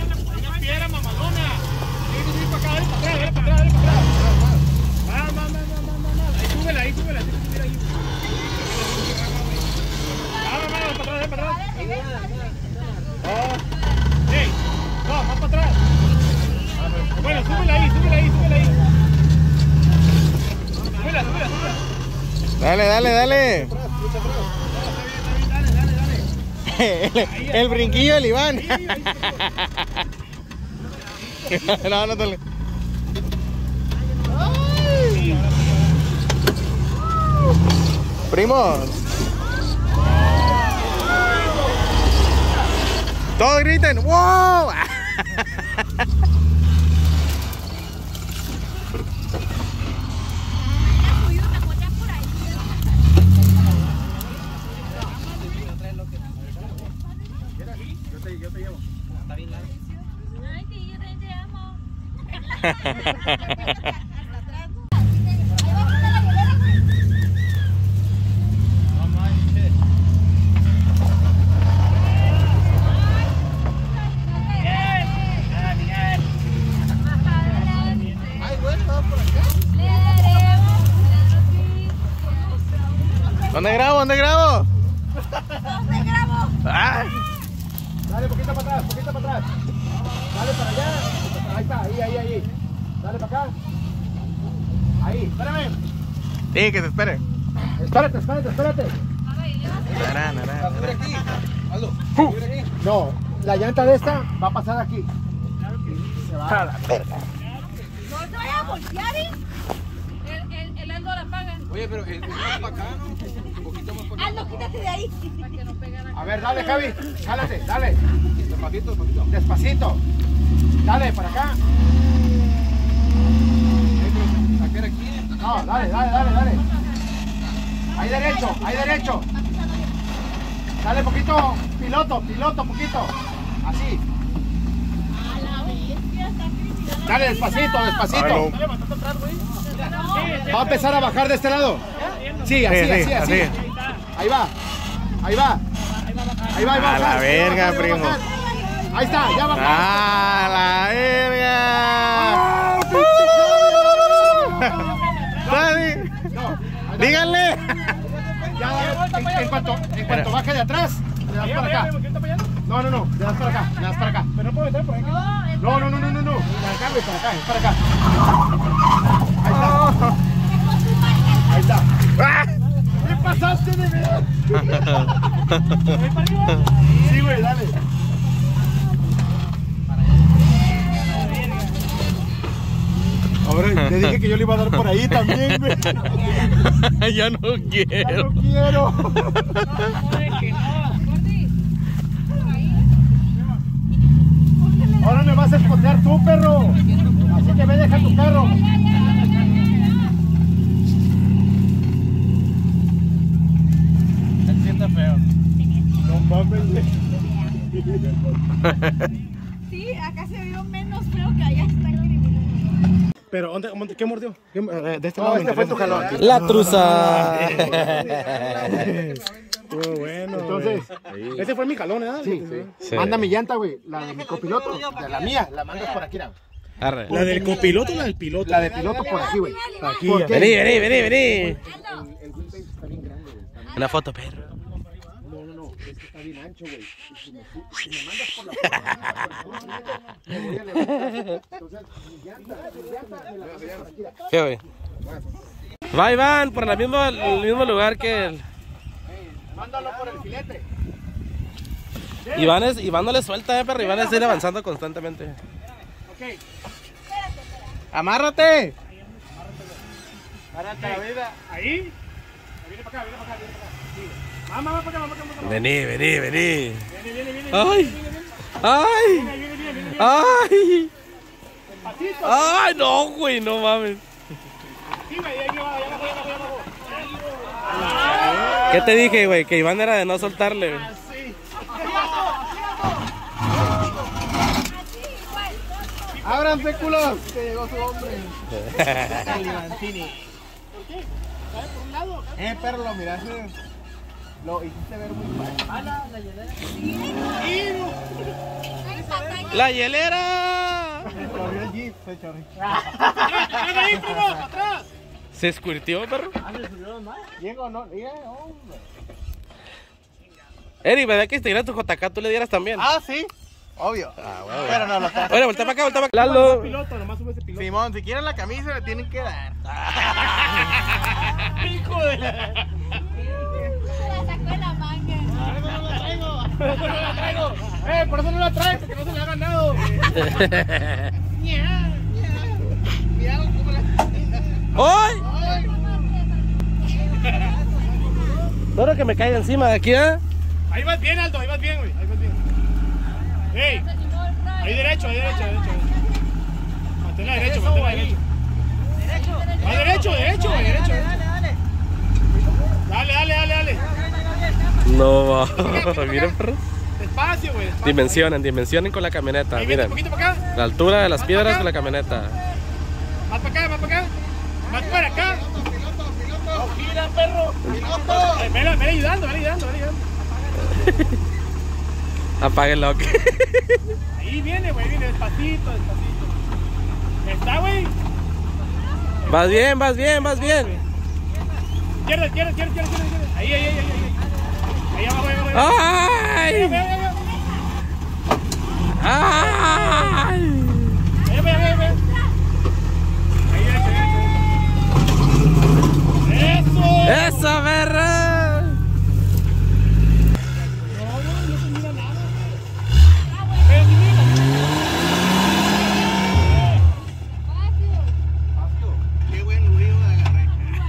Bueno, súbela ahí, súbela ahí, súbela ahí. Súbela, súbela, súbela. Dale, dale, dale. el, el brinquillo del Iván. No, no te. Primos. Todos griten, ¡wow! Yo te llevo. Está bien largo. Ay, sí, yo también te amo. ¿Dónde grabo? ¿Dónde grabo? ¿Dónde grabo? Ah. Dale, poquito para atrás, poquito para atrás. Dale para allá. Ahí está, ahí, ahí, ahí. Dale para acá. Ahí, espérame. Sí, que se espere. Espérate, espérate, espérate. Nará, nará, nará. No, la llanta de esta va a pasar aquí. Se va a la verga. No te vayas a voltear, ¿eh? El, el, el Aldo la paga. Oye, pero es más para acá, ¿no? Un poquito más para acá. Aldo, quítate de ahí. Para que no peguen a... A ver, dale, Javi. Jálate, dale. Despacito, despacito. Despacito. Dale, para acá. Sacar aquí. No, dale, dale, dale, dale. Ahí derecho, ahí derecho. Dale poquito, piloto, piloto, poquito. Así. A la bestia, está criminal. Dale, despacito, despacito. Aló. Va a empezar a bajar de este lado. Sí, así, Sí, así, sí, así. así. Ahí va. Ahí va. Ahí va, ahí va. A la bajar, ahí va verga, bajar, ahí va primo. bajar. Ahí está, ya bajó. ¡Ah, la verga! Dale. No, Díganle. ya, en, en cuanto, en cuanto baje de atrás, le das para acá. No, no, no, le das para acá, le das para acá. Pero no puedo meter por aquí. No, no, no, no, no, no. Para acá, güey, para acá, es para acá. Ahí está. Ahí está. ¿Qué pasaste de ver? Sí, güey, dale. Ahora le dije que yo le iba a dar por ahí también, güey. Ya no Ya quiero. no quiero. Ahora me vas a esconder tú, perro. Así que ve, deja tu perro. Se siente feo. No mames. Sí, acá se vio menos feo que allá está criminal. Pero, ¿dónde, dónde- ¿qué mordió? ¿Qué, eh, de este No, lado este me fue tu interesa. jalón. La truza. Estuvo bueno. Entonces, ese fue mi jalón, ¿eh? Sí, Sí. Manda mi llanta, güey. La de mi copiloto. De la mía. La mandas por aquí, ¿no? Arre. ¿La del copiloto o la del piloto? La de piloto por aquí, güey. Aquí. Vení, vení, vení, vení. Una foto, perro. No, no, no. Es que está bien ancho, güey. Y Si me, si me mandas por la me voy a levantar. Entonces, mi llanta, mi llanta, me la mandas por aquí. ¿Qué, güey? Va Iván por la misma, el mismo lugar que el... Mándalo por el filete. Iván, es, Iván no le suelta, eh, perro. Iván es ir avanzando constantemente. Ok. ¡Amárrate! Párate la vida. Ahí. Viene para acá, viene para acá, viene para acá. Sí. Vamos, vamos para acá, vamos para acá, vamos para acá. Vení, vení, vení. Viene, viene, viene. Ay. Ay. Viene, viene, viene, viene. Ay. Despacito. Ay, no, güey, no mames. Sí, güey, ahí va, allá abajo, allá abajo, allá abajo. ¿Qué te dije, güey? Que Iván era de no soltarle. güey. Así. ¡Ábranse, culos! Que llegó su hombre. Eh, perro, lo miraste. Lo hiciste ver muy mal. ¡La hielera! Corrió el jeep, se chorrió. ahí, primo, atrás. ¿Se escurtió, perro? Diego, no, diga, hombre. Eri, ¿verdad que si te dieras tu J K tú le dieras también? Ah, sí, obvio. Ah, güey, güey. Pero no lo está. Oye, voltea para acá, voltea para acá. Lalo. Piloto, nomás sube ese piloto. Simón, si quieren la camisa le tienen que dar. Hijo de la... Se la sacó de la manga. no la traigo. Por eso no la traigo. Eh, por eso no la traigo, porque no se la ha ganado. ¡Ay! Todo que me caiga encima de aquí, ¿eh? Ahí vas bien, Aldo, ahí vas bien, güey. Ahí vas bien. Ey, ahí derecho, ahí derecho, derecho. Manténla derecho, manténla derecho. Va derecho, derecho, güey, derecho. Dale, dale, dale, dale. No va. Miren, perro. Despacio, güey. despacio. Dimensionen, dimensionen con la camioneta. Ahí viene Miren. un poquito para acá. La altura de las piedras con la camioneta. Más para acá, más para acá. Más para acá. No, gira, perro. Piloto. Eh, Vele, vele ayudando, vele ayudando, vele ayudando. Apáguenlo. Ahí viene, güey, viene despacito, despacito. ¿Está, güey? Vas bien, vas bien, vas bien. izquierda, izquierda, izquierda, izquierda, izquierda. Ahí, ahí, ahí, ahí. Ahí abajo, ahí abajo. ¡Ay! Ahí, ahí, ahí, ahí. ¡Ay! Ahí, ahí, ahí, ahí. Ahí, ahí, ahí. ¡Eso! ¡Eso, perra! Qué buen ruido de agarré.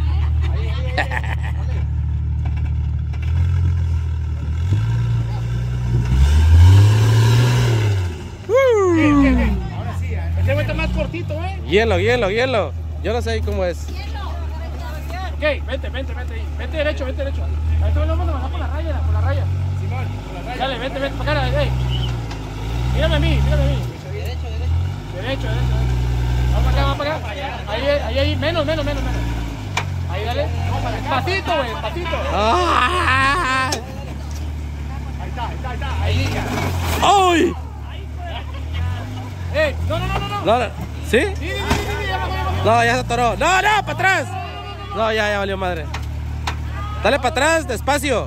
Ahora sí, este güey está más cortito, ¿eh? Hielo, hielo, hielo. Yo no sé cómo es. Ok, vente, vente, vente ahí. Vente derecho, vente derecho. A este güey lo vamos a bajar por la raya, por la raya. Simón, por la raya. Dale, vente, vente, para acá, ey. Mírame a mí, mírame a mí. Derecho, derecho. Derecho, derecho. Vamos para acá, vamos para acá. Ahí, ahí, ahí, menos, menos, menos, menos. Ahí, dale. Pasito, güey, pasito. ¡Ay! Ahí está, ahí está, ahí está. Ahí, ya. ¡Ay! Ey, no, no, no, no, no. No, no. ¿Sí? Sí, sí, sí, sí, sí, ya, vamos, vamos. No, ya se atoró. No, no, para atrás. No, ya, ya valió madre. Dale para atrás, despacio.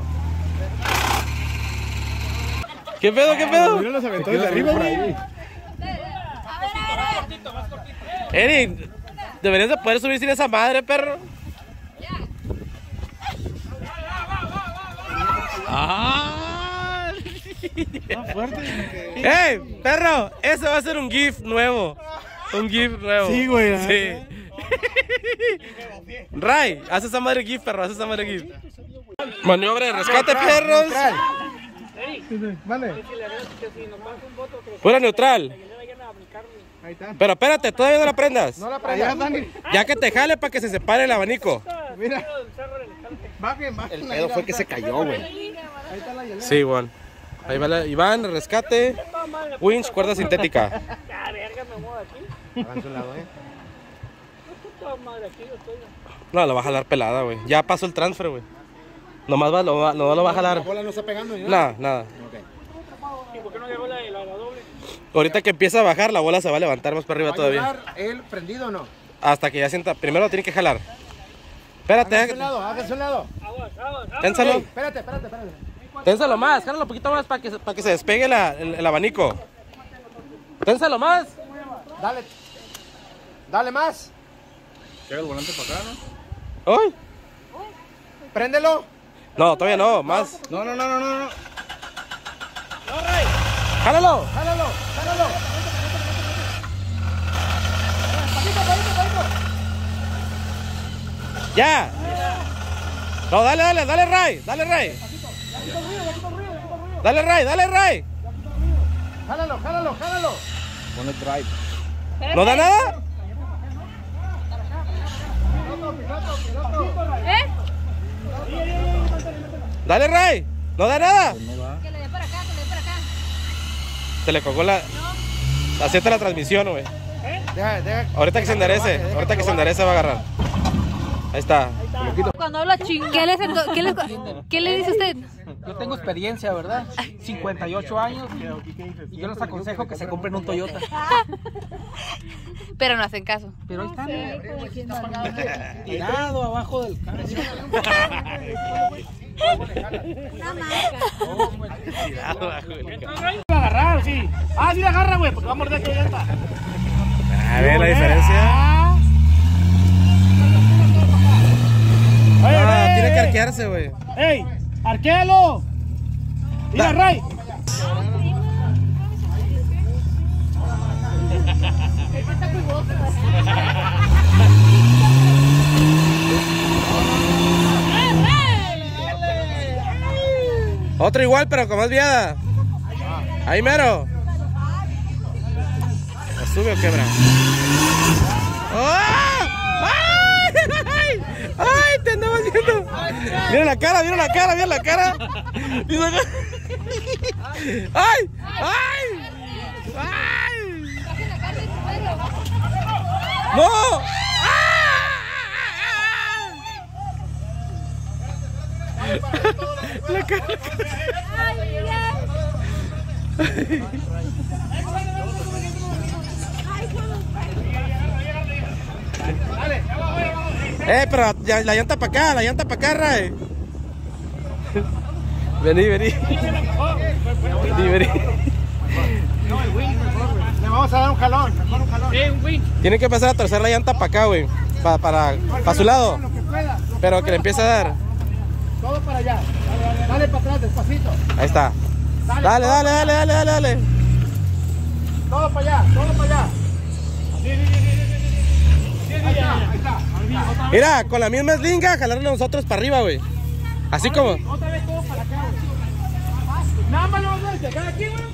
¿Qué pedo, qué pedo? Mira los aventó desde arriba, güey. Eric, deberías de poder subir sin esa madre, perro. ¡Ah! ¡Ey, perro! Ese va a ser un GIF nuevo. Un GIF nuevo. Sí, güey. Sí. Ray, haz esa madre GIF, perro, haz esa madre GIF. Maniobra de rescate, perros. Vale. Pura neutral. Ahí está. Pero espérate, todavía no la prendas. No la prendas, Dani. Ya que te jale para que se separe el abanico. Mira. Bajen, bajen. El pedo fue que se cayó, güey. Ahí está la hielera. Sí, Iván. Ahí va la Iván, rescate. Winch, cuerda sintética. Hagan su lado, eh. No, lo va a jalar pelada, güey. Ya pasó el transfer, güey. Nomás va, lo, va- no lo va a jalar. La bola no está pegando, ¿no? Nada, nada. Ok. ¿Y por qué no llegó la, la, la doble? Ahorita que empieza a bajar, la bola se va a levantar más para arriba ¿Va a todavía. llevar él prendido o no? Hasta que ya sienta. Primero lo tiene que jalar. Espérate, Háganse un lado, háganse un lado. Aguas, aguas, aguas. ténsalo. Ey, espérate, espérate, espérate. Ténsalo más, jálalo un poquito más para que, se- para que se despegue la- el, el abanico. Ténsalo más. Dale. Dale más. Llega el volante para acá, ¿no? ¡Ay! Préndelo. No, todavía no, más. No, no, no, no, no. no. ¡Jálalo! Jálalo, jálalo. ¡Ya! No, dale, dale, dale, Ray. Dale, Ray. Dale, Ray, dale, Ray. Jálalo, jálalo, jálalo. Pone drive. ¿No da nada? ¿Eh? Dale, Ray. ¿No da nada? Que le dé para acá, que le dé para acá. Se le colgó la... Acepta la transmisión, güey. Deja, deja. Ahorita que se enderece, ahorita que se enderece va a agarrar. Ahí está. Cuando habla ching, ¿qué le, ¿qué le, ¿qué le dice usted? Yo tengo experiencia, ¿verdad? cincuenta y ocho años y yo les aconsejo que se compren un Toyota. Pero no hacen caso. Pero ahí están, tirado abajo del carro. Va a agarrar, sí. Ah, sí la agarra, güey, porque va a morder que ya está. A ver la diferencia. Oye, Ah, ey, tiene que ey, arquearse, güey. ¡Ey! ¡Arquéalo! ¡Mira, Da. Ray! Otro igual, pero con más viada. Ahí mero. ¿La sube o quebra? ¡Ah! ¡Ay! ¡Ay! ¡Ay! Te andabas viendo. Mira la cara, mira la cara, mira la cara. Mira la cara. ¡Ay! ¡Ay! ¡Ay! ¡No! La cara, la cara. Dale, ya va, ya va, Eh, pero ya, la llanta para acá, la llanta para acá, Ray. Vení, vení. Vení, vení. Le vamos a dar un jalón, mejor un jalón. Tienen que empezar a torcer la llanta para acá, güey. Pa, para, para su lado. Lo que pueda, lo que Pero que pueda. le empiece a dar. Todo para allá. Dale, dale, dale para atrás, despacito. Ahí está. Dale, dale, dale, dale, dale, dale. Todo para allá, todo para allá. Ahí está, ahí está. Mira, con la misma eslinga, jalarle nosotros para arriba, güey. Así como. Otra vez todo para acá, güey. Nada más lo vamos a llegar aquí, güey.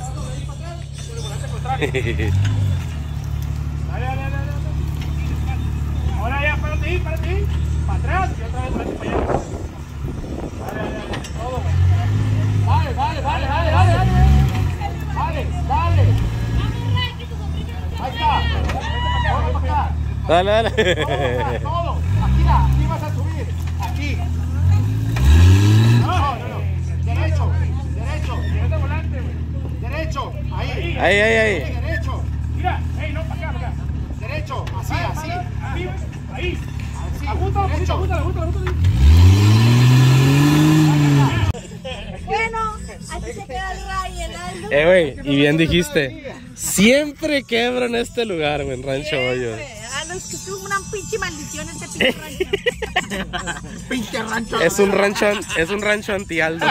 Dale, dale, dale, dale. Ahora ya, párate ahí, párate ahí. Para atrás y otra vez para allá. Dale, dale, dale. Todo, güey. Dale, dale, dale, dale, dale, dale. Dale, dale. Ahí está. Todo para acá. Dale, dale. Todo, todo. Aquí, da, aquí vas a subir. Aquí. No, no, no. Derecho, derecho. Derecho volante, güey. Derecho. Ahí. Ahí, ahí, ahí. Derecho. Mira, hey, no, para acá, para acá. Derecho, así, así. Ahí, ahí. Así. Apunta, apunta, apunta, apunta, apunta. Bueno, así se queda el Ray, el Aldo. Eh, güey, y bien dijiste. Siempre quebro en este lugar, güey, en Rancho Hoyos. Ah, no, es que tuvo una pinche maldición este pinche rancho. Pinche rancho. Es un rancho, es un rancho anti-Aldo.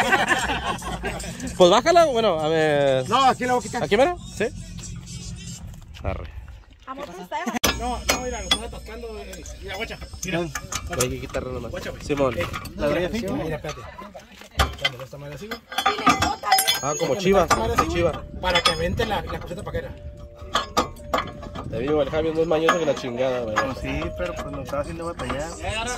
Pues bájala, bueno, a ver. No, aquí la voy a quitar. ¿Aquí, mira? ¿Sí? Arre. Amor, ¿cómo está? No, no, mira, lo estoy atascando. Mira, guacha. Mira. Hay que quitarlo nomás. Simón. Mira, espérate. Cuando esta madre así, güey. Ah, como chiva, como chiva. Para que vente la, la coseta paquera. Te digo, el Javi es más mañoso que la chingada, güey. Pues sí, pero pues nos estaba haciendo batallar.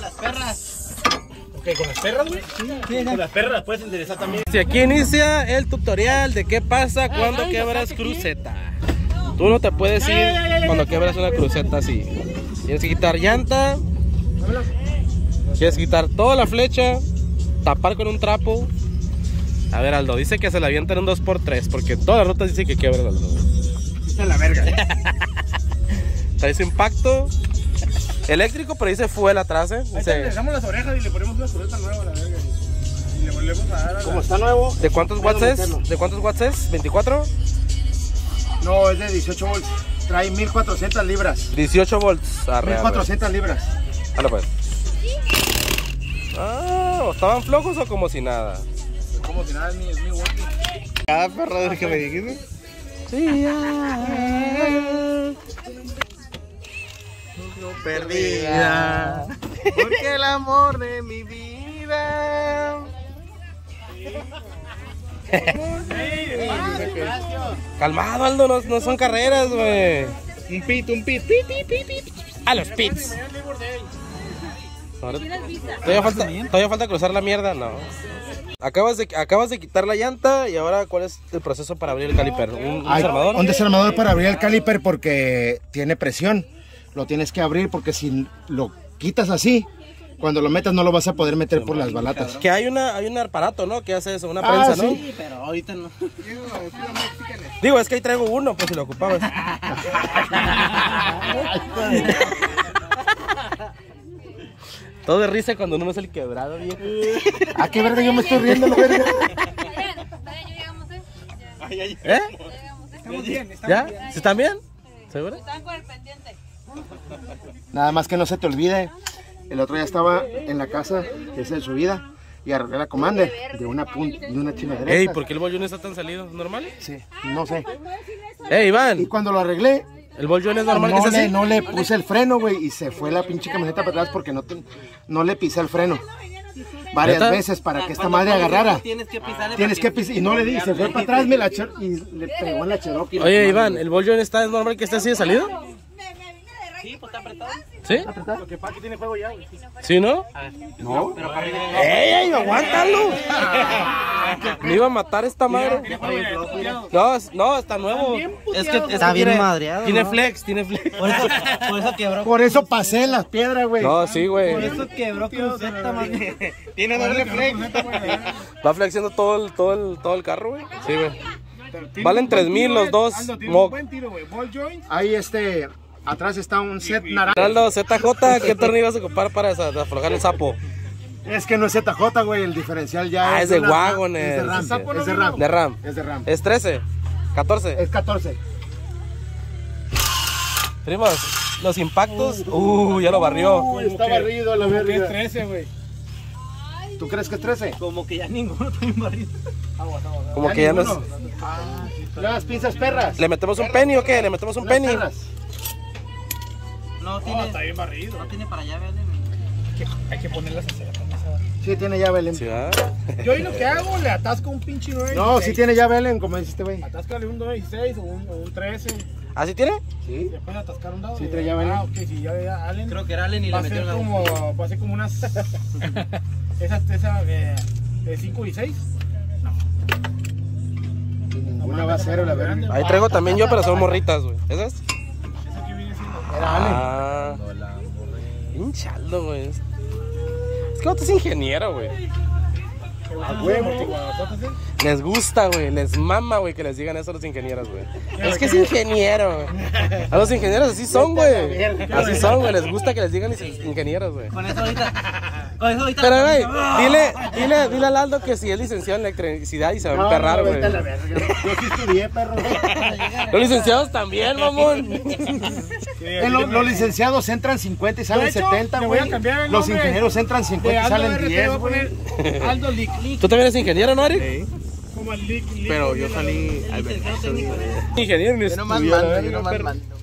Ok, con las perras, güey. Sí, con las perras las puedes enderezar también. Si aquí inicia el tutorial de qué pasa cuando quebras cruceta. Tú no te puedes ir cuando quebras una cruceta así. Tienes que quitar llanta. Tienes que quitar toda la flecha. Tapar con un trapo. A ver, Aldo, dice que se la avientan un dos por tres porque todas las rutas dicen que quiebran, Aldo. Esta es la verga. Trae su impacto eléctrico, pero dice fuel atrás, ¿eh? Ahí te Dice, enderezamos las orejas y le ponemos una cubeta nueva a la verga. Y le volvemos a dar a la... Como está nuevo. ¿de cuántos watts es? ¿De cuántos watts es? ¿veinticuatro? No, es de dieciocho volts. Trae mil cuatrocientas libras. dieciocho volts. Arre, mil arre. cuatrocientas libras. Hala pues. Ah, ¿o estaban flojos o como si nada? Como si nada, es mi, es mi walkie. Cada perro de que me dijiste. Sí, ya. Perdida. Porque el amor de mi vida. Calmado, Aldo, no, no son carreras, güey. Un pit, un pit. Pit, pit, pit, pit. A los pits. Ahora- ¿Todavía falta, todavía falta cruzar la mierda? No. Acabas de, acabas de quitar la llanta y ahora ¿cuál es el proceso para abrir el caliper? ¿Un, un Hay desarmador? un desarmador para abrir el caliper porque tiene presión. Lo tienes que abrir porque si lo quitas así, cuando lo metas no lo vas a poder meter por las balatas. Que hay una, hay un aparato, ¿no? Que hace eso, una Ah, prensa, ¿no? sí. Pero ahorita no. Digo, es que ahí traigo uno, pues si lo ocupabas. Todo de risa cuando uno es el quebrado, viejo. Ah, qué verga, yo me estoy riendo, la verga. ¿Eh? Estamos bien, estamos ¿Ya? bien. ¿Sí están bien? ¿Seguro? Están con el pendiente. Nada más que no se te olvide. El otro día estaba en la casa, esa de subida, y arreglé la Commander de una punta, de una chingadera. Ey, ¿por qué el bollo no está tan salido? ¿Normal? Sí, no sé. Ey, Y Iván, cuando lo arreglé, ¿el bollo es normal que no sea le, así? no le puse el freno, güey, y se fue la pinche camioneta para atrás porque no, te- no le pisé el freno. Varias ¿Neta? veces para que esta madre agarrara. Tienes que pisarle. Tienes que pisar, y no le di, se fue para atrás me la cher- y le pegó en la Cherokee. Oye, Iván, ¿el bollo está es normal que esté así de salido? Sí, pues está apretado. ¿Sí? Lo que pasa es que tiene juego ya, güey. ¿Sí, no? No. Pero para arriba. ¡Ey, ey, aguántalo! Me iba a matar esta madre. No, es- no, está nuevo. Es que Está bien tiene- madreado. Tiene flex, tiene flex. Por eso, por eso quebró. Por eso pasé las piedras, güey. No, sí, güey. Por eso quebró cruceta, man. Tiene doble flex. Va flexiando todo el, todo el, todo el carro, güey. Sí, güey. Valen tres mil los dos. Aldo, tiene Mo- un buen tiro, güey. Ball joint. Hay este Atrás está un set naranja. Ronaldo, Z J, ¿qué tornillo vas a ocupar para desaflojar el sapo? Es que no es Z J, güey, el diferencial ya Ah, es, es de una- Wagon, es de es- RAM. es Es de RAM. De RAM. Es de RAM. Es trece, catorce. Es catorce. Primos, los impactos. Uh, ya lo barrió. Uy, está barrido la verga. Es trece, güey. ¿Tú crees que es trece? Como que ya ninguno está bien barrido. Como que ya no es. ninguno. Las pinzas perras. ¿Le metemos un penny o qué? ¿Le metemos un Unas penny? perras. No tiene, está bien barrido. no tiene para allá, ¿vale? Hay que ponerlas así. Sí, tiene llave Ellen. Sí, ¿verdad? Yo ahí lo que hago, le atasco un pinche nueve. No, sí tiene llave Ellen, como dijiste, güey. Atáscale un nueve dieciséis o un, o un trece. ¿Así tiene? Sí. ¿Le puedes atascar un dado? Sí, trae llave Allen. Ah, ok, si ya ve a Allen. Creo que era Allen y va le a ser metieron como, va a ser como unas. Esas, esa de, de cinco y seis. Ninguna va a ser la verga. Ahí traigo también yo, pero son morritas, güey. ¿Esas? Esa que viene siendo. Era Allen. Ah. Hinchaldo, güey. Es que vos es ingeniero, güey. A huevo. Les gusta, güey. Les mama, güey, que les digan eso a los ingenieros, güey. Es que es ingeniero, güey. A los ingenieros así son, güey. Así son, güey. Les gusta que les digan ingenieros, güey. Con eso ahorita. Con eso ahorita. Pero, güey, dile, dile, dile a Aldo que si es licenciado en electricidad y se va a emperrar, güey. vete a la verga. Yo sí estudié, perro. Los licenciados también, mamón. Eh, lo- los licenciados entran cincuenta y salen De hecho, setenta, le voy güey. a cambiar el Los nombre. ingenieros entran De cincuenta y Aldo salen R T voy diez, a güey. poner Aldo Lick Lick. ¿Tú también eres ingeniero, no, Ari? Sí, Como el Lick Lick. pero yo salí al Ingeniero ni Yo nomás estudió, mando, la yo verga, nomás perro. mando.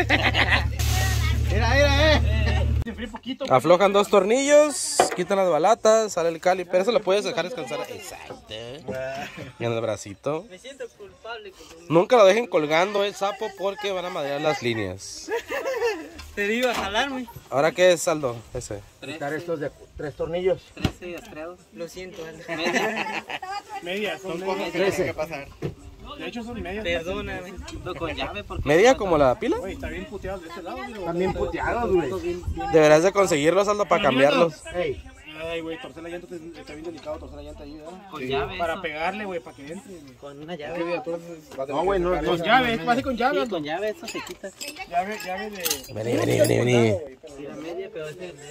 Mira, mira, eh. Aflojan dos tornillos, quitan las balatas, sale el cali, pero eso lo puedes dejar descansar. Exacto. Y en el bracito. Me siento culpable. Nunca lo dejen colgando el sapo porque van a madrear las líneas. Te digo a jalarme. ¿Ahora qué es, Aldo? Ese. Quitar estos de tres tornillos. trece rastreados. Lo siento, Media. Medias, son cosas que medias. tienen que pasar. De hecho, son medias. Perdóname. Con llave porque. ¿Media como la pila? Güey, está bien puteado de este lado. güey. Están bien puteados, güey. Deberás de conseguirlos, Aldo, para cambiarlos. Ey, Ay, güey, torcer la llanta te- está bien delicado, torcer la llanta ahí, ¿verdad? Con llave. Para eso. pegarle, güey, para que entre. güey. Con una llave. no, güey, no, no. Con llave, es fácil con llave. Sí, Aldo. con llave eso se quita. Llave, llave de. Vení, vení, vení, vení. Sí, la media, pero es de.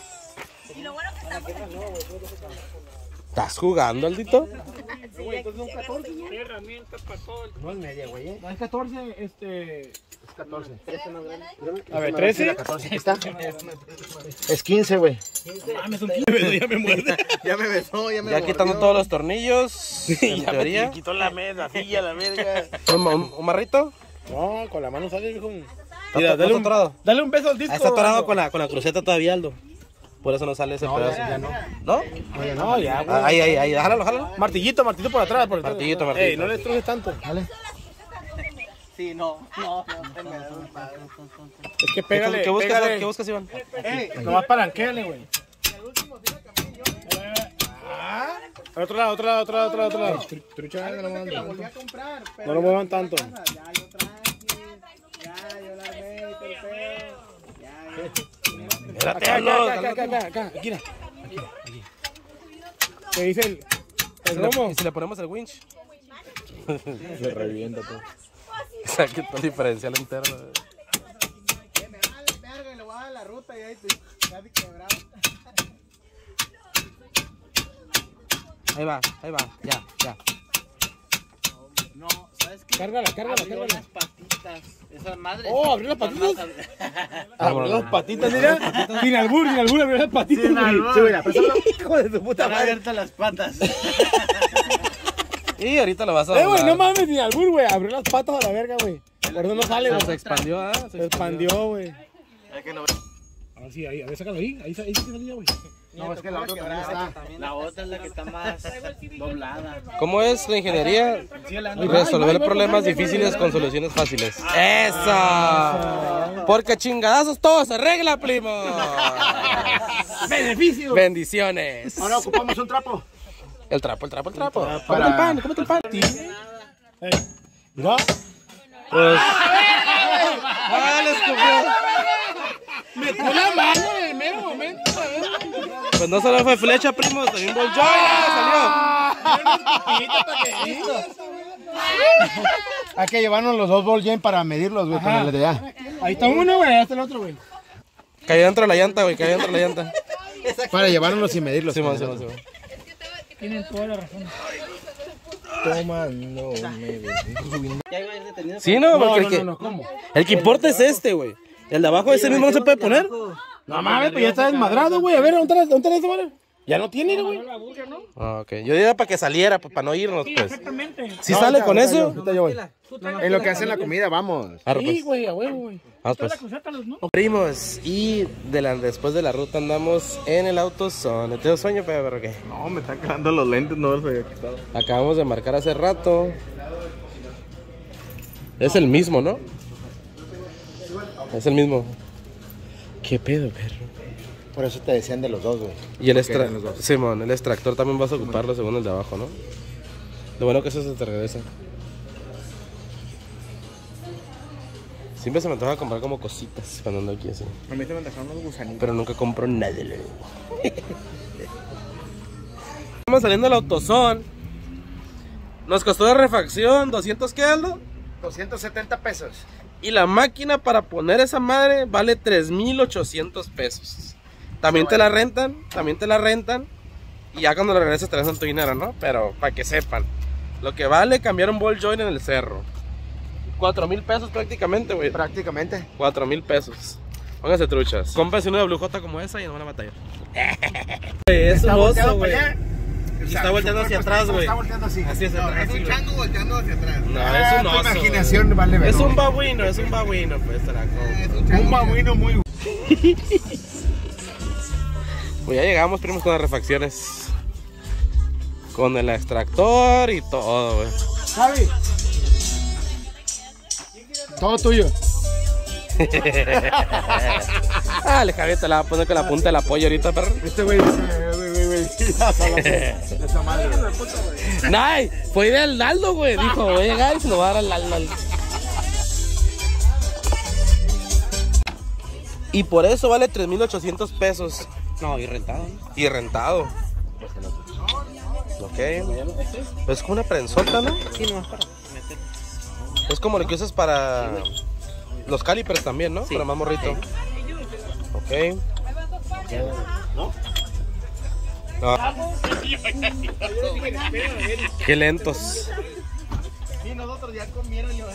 ¿Estás jugando, Aldito? Herramientas para todo. No es media, güey. eh. No, es catorce, este. Es catorce. A ver, trece. catorce. Está. Es quince, güey. Ya me muerde. Ya me besó, ya me Ya mordió. quitando todos los tornillos, en teoría. quitó la mesa, silla, la verga. ¿Un, un- un marrito? No, con la mano sale, viejo. Mira, dale un atorado. Dale un beso al disco. Ahí está atorado Aldo. con la, con la cruceta todavía, Aldo. Por eso no sale ese pedazo. ya no. ¿No? No, ya, güey. Ah, ahí, ahí, ahí, jálalo, jálalo. Martillito, martillito por atrás. Por atrás. Martillito, martillito. Ey, no le estrujes tanto. Sí, no, no, no. Me da un paro. Es que pégale, ¿Qué buscas, pégale. ¿Qué buscas, Iván? Ey, nomás palanquéale, güey. Ah, al otro lado, otro lado, otro lado, otro lado, otro lado. Tru- Trucha, no lo muevan tanto. No lo muevan tanto. Espérate, Acá, Aldo. acá, acá, acá, acá, acá, aquí, mira. Aquí, aquí. ¿Qué dice el, ¿Y el si le- romo? ¿Y si le ponemos el winch? Le revienta todo. O sea, que todo el diferencial entero. Ahí va, ahí va, ya, ya. No, ¿sabes qué? Cárgala, cárgala, Abrió cárgala. las patitas. Esa madre. Oh, abrió las patitas. Más Abrió las patitas, mira. Sin albur, sin albur, abrió las patitas. Sin güey. albur. Sí, mira, préstamelo. Hijo de su puta Están madre. abiertas las patas. Y ahorita lo vas a Eh, güey, no doblar. mames, sin albur, güey. Abrió las patas a la verga, güey. Por eso no sale, Se güey. expandió, ¿ah? Se expandió, güey. Es que no. A ver, sí, ahí, a ver, sácalo ahí. Ahí, ahí sí que salía, güey. No, es que la otra también está. La otra es la que está más doblada. ¿Cómo es la ingeniería? Resolver problemas difíciles con soluciones fáciles. ¡Esa! Porque chingadazos todo se arregla, primo. ¡Beneficio! Bendiciones. Ahora ocupamos un trapo. El trapo, el trapo, el trapo. Para- Cómete el pan, cómete el pan. Ey, mira. Pues... ¡Ah, le escupió! Metió la mano en el mero momento, ¿sabes? Pues no solo fue flecha, primo, también volvió. ¡Ya salió! Hay que llevarnos los dos ball game para medirlos, güey, con el de allá. Ahí está uno, güey, ahí está el otro, güey. Cayó dentro de la llanta, güey, cayó dentro de la llanta. Para llevárnoslos y medirlos. Sí, man, sí, man, sí, man. Tienen toda la razón. Toma, no me Sí, no, porque el, que, no, no, ¿cómo? el que importa es este, güey. El de abajo, ese mismo no se puede poner. No mames, pues ya está desmadrado, güey. A ver, ¿dónde está, dónde está esa madre? Ya no tiene, güey. Ah, ok. Yo diría para que saliera, pues, para no irnos, pues. Exactamente. ¿Sí No, sale ahorita, con ahorita eso? yo, ahorita yo voy. En lo que hacen la comida, vamos. Arre, Sí, pues. güey, a huevo, güey. Vamos, pues. ¿no? Primos, y de la, después de la ruta andamos en el AutoZone. ¿Te da sueño, pero qué? No, me están quedando los lentes, no los había quitado. Acabamos de marcar hace rato. Es el mismo, ¿no? Es el mismo. ¿Qué pedo, perro? Por eso te decían de los dos, güey. Y el Porque extra... eran los dos. Simón, el extractor también vas a ocuparlo según el de abajo, ¿no? Lo bueno que eso se te regresa. Siempre se me antoja comprar como cositas cuando ando aquí así. A mí se me dejaron unos gusanitos. Pero nunca compro nada. Estamos saliendo del AutoZone. Nos costó la refacción doscientos, ¿qué, Aldo? doscientos setenta pesos. Y la máquina para poner esa madre vale tres mil ochocientos pesos. También te la rentan, también te la rentan. Y ya cuando la regresas te regresan tu dinero, ¿no? Pero para que sepan. Lo que vale cambiar un ball joint en el cerro. cuatro mil pesos prácticamente, güey. Prácticamente. cuatro mil pesos. Pónganse truchas. Cómprense una Blue J como esa y no van a batallar. Es un oso, güey. Y está volteando hacia atrás, güey. Está volteando así. Así es atrás. Es un chango volteando hacia atrás. No, Ah, es un tu oso. imaginación vale Es verga. un babuino, es un babuino, pues será como. Un babuino muy. Pues ya llegamos, primos, con las refacciones. Con el extractor y todo, güey. Javi. Todo tuyo. Dale, Javier, te la va a poner con la punta del apoyo ahorita, perro. Este güey dice, güey, güey, güey. Esa madre. Nay, fue idea del Aldo, güey. Dijo, voy a llegar y se lo va a dar al Aldo. Y por eso vale tres mil ochocientos pesos. No, y rentado. Y rentado. Ok. Es como una prensota, ¿no? Sí, no, para meter. Es como lo que usas para los calipers también, ¿no? Sí. Para más morrito. Ok. ¿No? No. Qué lentos. Sí, nosotros ya comieron yo.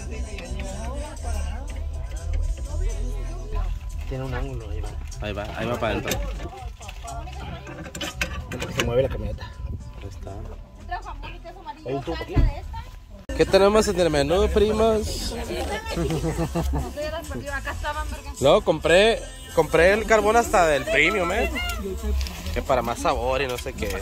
Tiene un ángulo, ahí va. Ahí va, ahí va para adentro. Se mueve la camioneta. Ahí está. ¿Qué tenemos en el menú, primos? Luego compré, compré el carbón hasta del premium, ¿eh? Que para más sabor y no sé qué.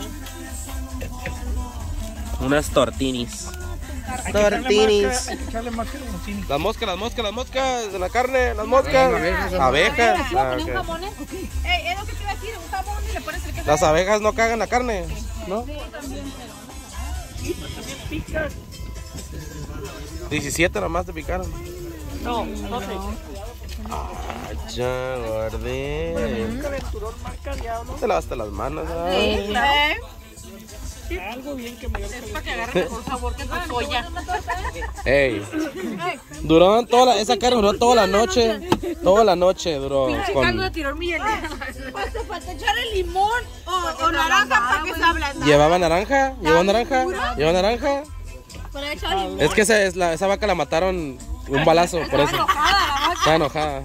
Unas tortinis. Tortinis. Hay que echarle más que los cines. Las moscas, las moscas, las moscas de la carne, las moscas. Abejas. Ah, ok. Ey, es lo que te iba a decir, un jamón y le pones el queso. Las abejas no cagan la carne, ¿no? diecisiete nomás te picaron. No, no sé. Ah, ya, guardé. Un calenturón marcadeado, ¿no? Te lavaste las manos, ¿verdad? Algo bien que me dio. Es para que agarre mejor sabor que tu soya. Ey, duró toda la, esa carne duró toda la noche, toda la noche duró con, de tirón miel. Pues te falta echarle limón o, o naranja para que se ablande. llevaba naranja, llevó naranja, llevó naranja. Para echarle limón. Es que esa, es la, esa vaca la mataron un balazo, por eso. Está enojada.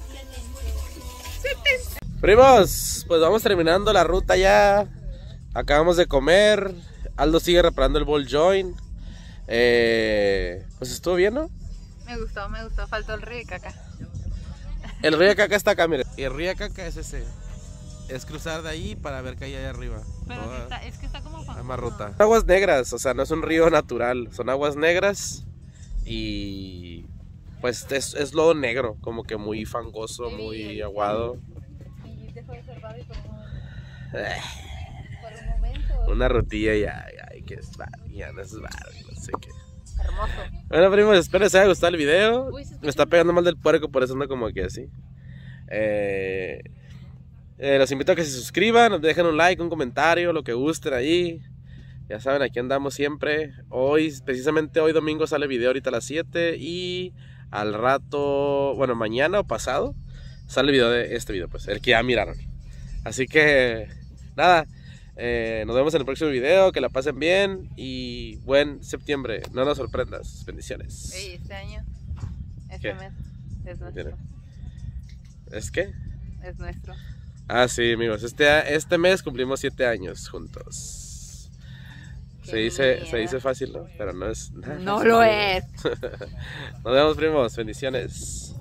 Primos, pues vamos terminando la ruta ya. Acabamos de comer. Aldo sigue reparando el ball joint. Eh, pues estuvo bien, ¿no? Me gustó, me gustó. Faltó el río de caca. El río de caca está acá, mire. Y el río de caca es ese. Es cruzar de ahí para ver que hay allá arriba. Pero Toda que está, es que está como la más ruta. Aguas negras, o sea, no es un río natural. Son aguas negras. Y pues es, es lodo negro. Como que muy fangoso, muy aguado. Y dejó de ser Barbie por un, Eh, por un momento. Una rutilla y ay, ay, que es Barbie, ya no es Barbie, no sé qué. Hermoso. Bueno, primos, espero les haya gustado el video. Uy, se escucha Me está pegando mal del puerco, por eso ando como que así. Eh, eh, los invito a que se suscriban, nos dejen un like, un comentario, lo que gusten ahí. Ya saben, aquí andamos siempre. Hoy, precisamente hoy domingo sale video ahorita a las siete. Y al rato, bueno, mañana o pasado, sale el video de este video, pues, el que ya miraron. Así que, nada, eh, nos vemos en el próximo video. Que la pasen bien y buen septiembre. No nos sorprendas. Bendiciones. Ey, este año, este ¿Qué? mes, es nuestro. ¿Es qué? Es nuestro. Ah, sí, amigos. Este, este mes cumplimos siete años juntos. Se dice, miedo. se dice fácil, ¿no? Pero no es nada No fácil. lo es. Nos vemos, primos. Bendiciones.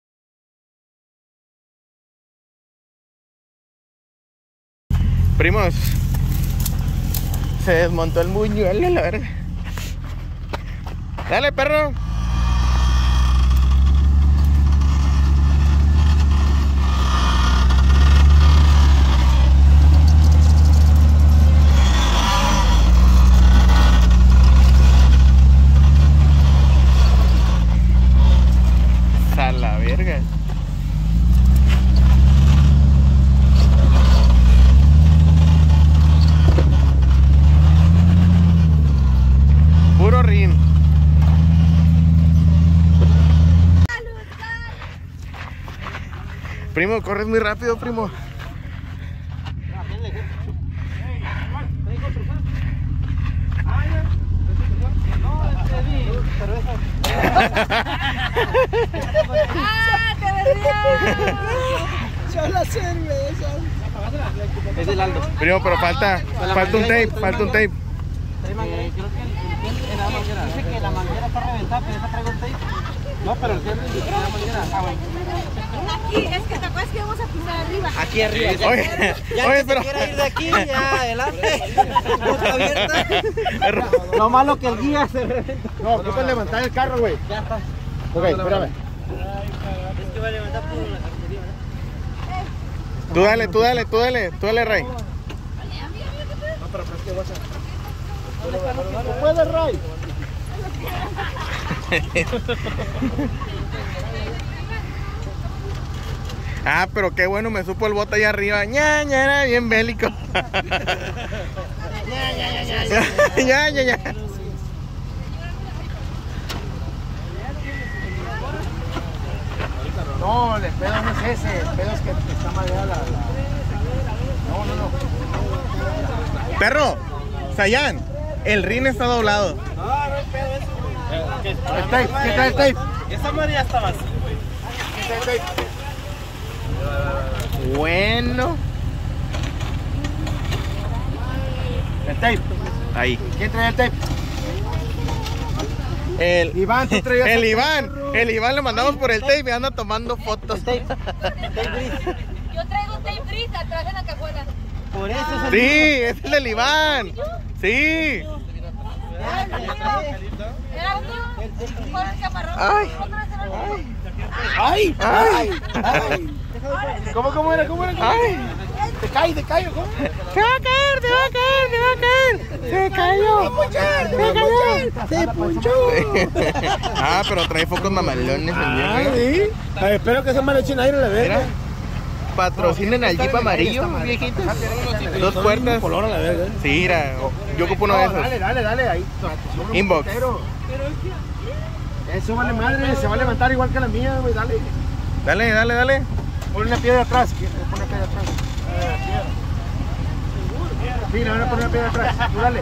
Primos, se desmontó el buñuelo, la verga. Dale, perro. A la verga. Puro rin. Primo, corres muy rápido, primo. ¡Ah, te verría! Solo cerveza. Es del Aldo. Primo, pero falta, falta un tape, falta un tape. Eh, creo que el, el, en la manguera. Dice que la manguera está reventada, pero esa traigo el tape. No, pero el tape dice que la manguera. Ah, bueno. Aquí, es que te acuerdas que vamos a pisar arriba. Aquí arriba. Ya, Oye, ya oye, que pero- se quiera ir de aquí, ya adelante. Boca abierta. Lo malo que el guía se reventa. No, ocupa levantar el carro, güey. Ya está. Ok, espérame. Es que va a levantar por la cartería, ¿verdad? Tú dale, tú dale, tú dale, tú dale, Rey. ¿No puede, Ray? Ah, pero qué bueno, me supo el bote allá arriba. ña, ña, era bien bélico. ña, ña, ña. No, el pedo no es ese. El pedo es que está mareada la... la... No, no, no. Perro, Sayan, el rin está doblado. No, no es pedo eso, güey. El tape, quita el tape. Esa madre ya está vacía, güey. Quita el tape. Bueno. El tape. Ahí. ¿Quién trae el tape? El Iván, tú traías el el Iván, el Iván lo mandamos por el tape y anda tomando fotos. Yo traigo tape gris atrás en la cajuela. Por eso es el Sí, es el del Iván. Sí. Era uno con el camarón. Ay. Otra vez era uno. ¡Ay! Ay. ¡Ay! ¿Cómo, cómo era? ¿Cómo era? ¿Cómo? Ay. ¿Te cae, te cae? ¿Cómo? Se va a caer, se va a caer, se va a caer. Se cayó. Se cayó. ¡Se punchó! Ah, pero trae focos mamalones el Ah, viejo. sí. Ay, espero que ese mal echen aire la verga. Mira, patrocinen al Jeep amarillo, viejitos. Dos puertas. Color a la verga. Sí, mira, yo ocupo uno de No, dale, esos. dale, dale, ahí. Inbox. Eso vale madre, se va a levantar igual que la mía, güey, dale. Dale, dale, dale. Pon una piedra atrás. Pon una piedra atrás. Sí, le van a poner una piedra atrás. Tú dale.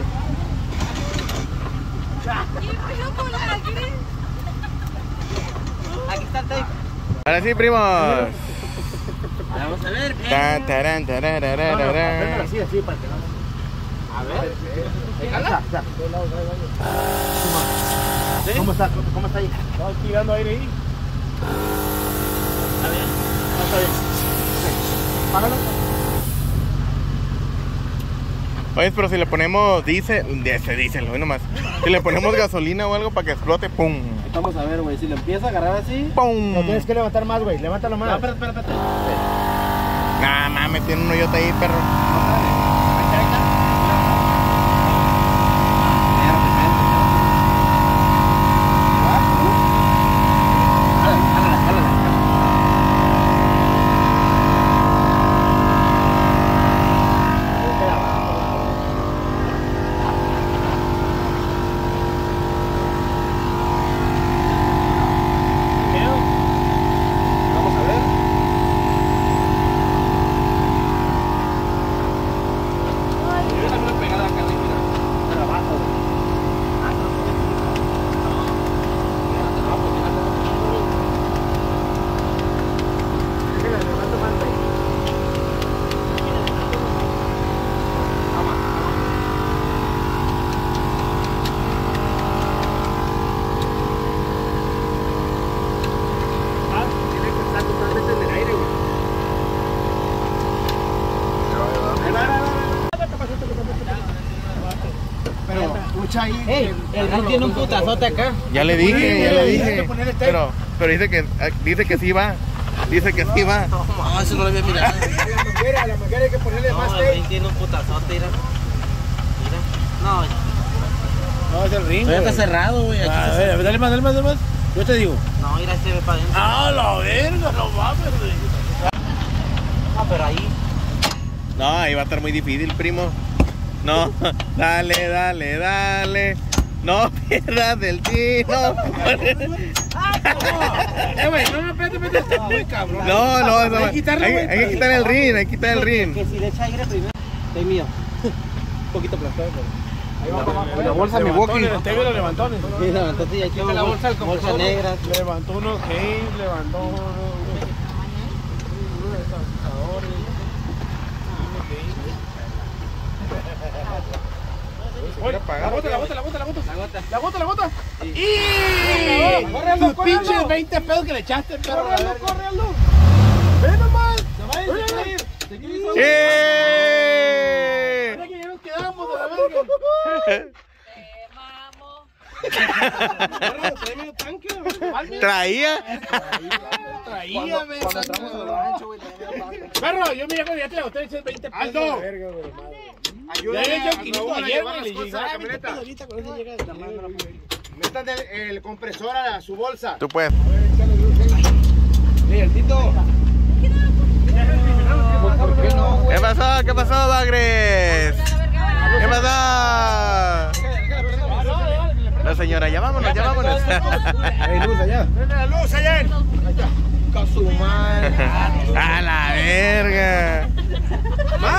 Aquí está el tape. Ahora sí, primos. Vamos a ver. Tan, tarán, tarán, tarán, No, no, tarán. apréndela así, así, para que no. A ver. Ya, ya. ¿Cómo está? ¿Cómo está ahí? Está tirando aire ahí. Está bien. Está bien. Págalo. Oye, pero si le ponemos diésel, diésel, diésel, hoy nomás. Si le ponemos gasolina o algo para que explote, pum, Vamos a ver, güey. Si lo empieza a agarrar así. pum. Lo tienes que levantar más, güey. Levántalo más. No, espérate, espérate, espérate. Nah, mames, tiene un hoyote ahí, perro. echa ahí. Ey, el ring tiene un putazote acá. Ya le dije, ya le dije. Pero, Pero, pero dice que dice que sí va. Dice que sí va. No, eso no lo había mirado. a la manguera, a la manguera hay que ponerle más No, el tape. ring tiene un putazote, mira. Mira. No, No, es el ring. ya está cerrado, güey. Aquí A está ver, dale más, dale más, dale más. Yo te digo. No, mira, este ve para adentro. Ah, la verga, no mames, güey. No, pero ahí. No, ahí va a estar muy difícil, primo. No, dale, dale, dale. No pierdas el tino. Eh, güey, no, no, espérate, espérate. Está muy cabrón. No, no, eso Hay va- que quitarlo, hay, güey, hay que quitar el ring, hay que quitar el Que, ring. que si le echa aire primero. Es mío. Un poquito aplastado, pero. La bolsa mi walkie. Te veo los levantones. Sí, levantó, sí, aquí Quita la bolsa del bolsa compresor. negra. Levantó unos Haynes, levantó unos... unos estabilizadores. Oye, la bota, la bota, la bota, la bota. La bota, la bota. ¡Y! Tus pinches veinte pedos que le echaste, perro. Córrelo, córrelo. Ve nomás. Se va a ir, se va a ir. Se quiere ir. ¡Eh! Mira que ya nos quedamos de la verga. Tráeme el tanque, güey. Traía. Traía, güey. Cuando entramos al rancho, güey. Perro, yo me llego y ya te la boté, eché veinte pesos. ¡Alto! Ya había hecho quinientos ayer, güey. Le dije, ah, veinte pesos ahorita, con eso llega. Metan el, el compresor a su bolsa. Tú puedes. ¿Qué pasó? ¿Qué pasó, Bagres? ¿Qué pasó? La señora, ya vámonos, ya vámonos. Hay luz allá. ¡Prende la luz ayer! A la verga. ¿Más?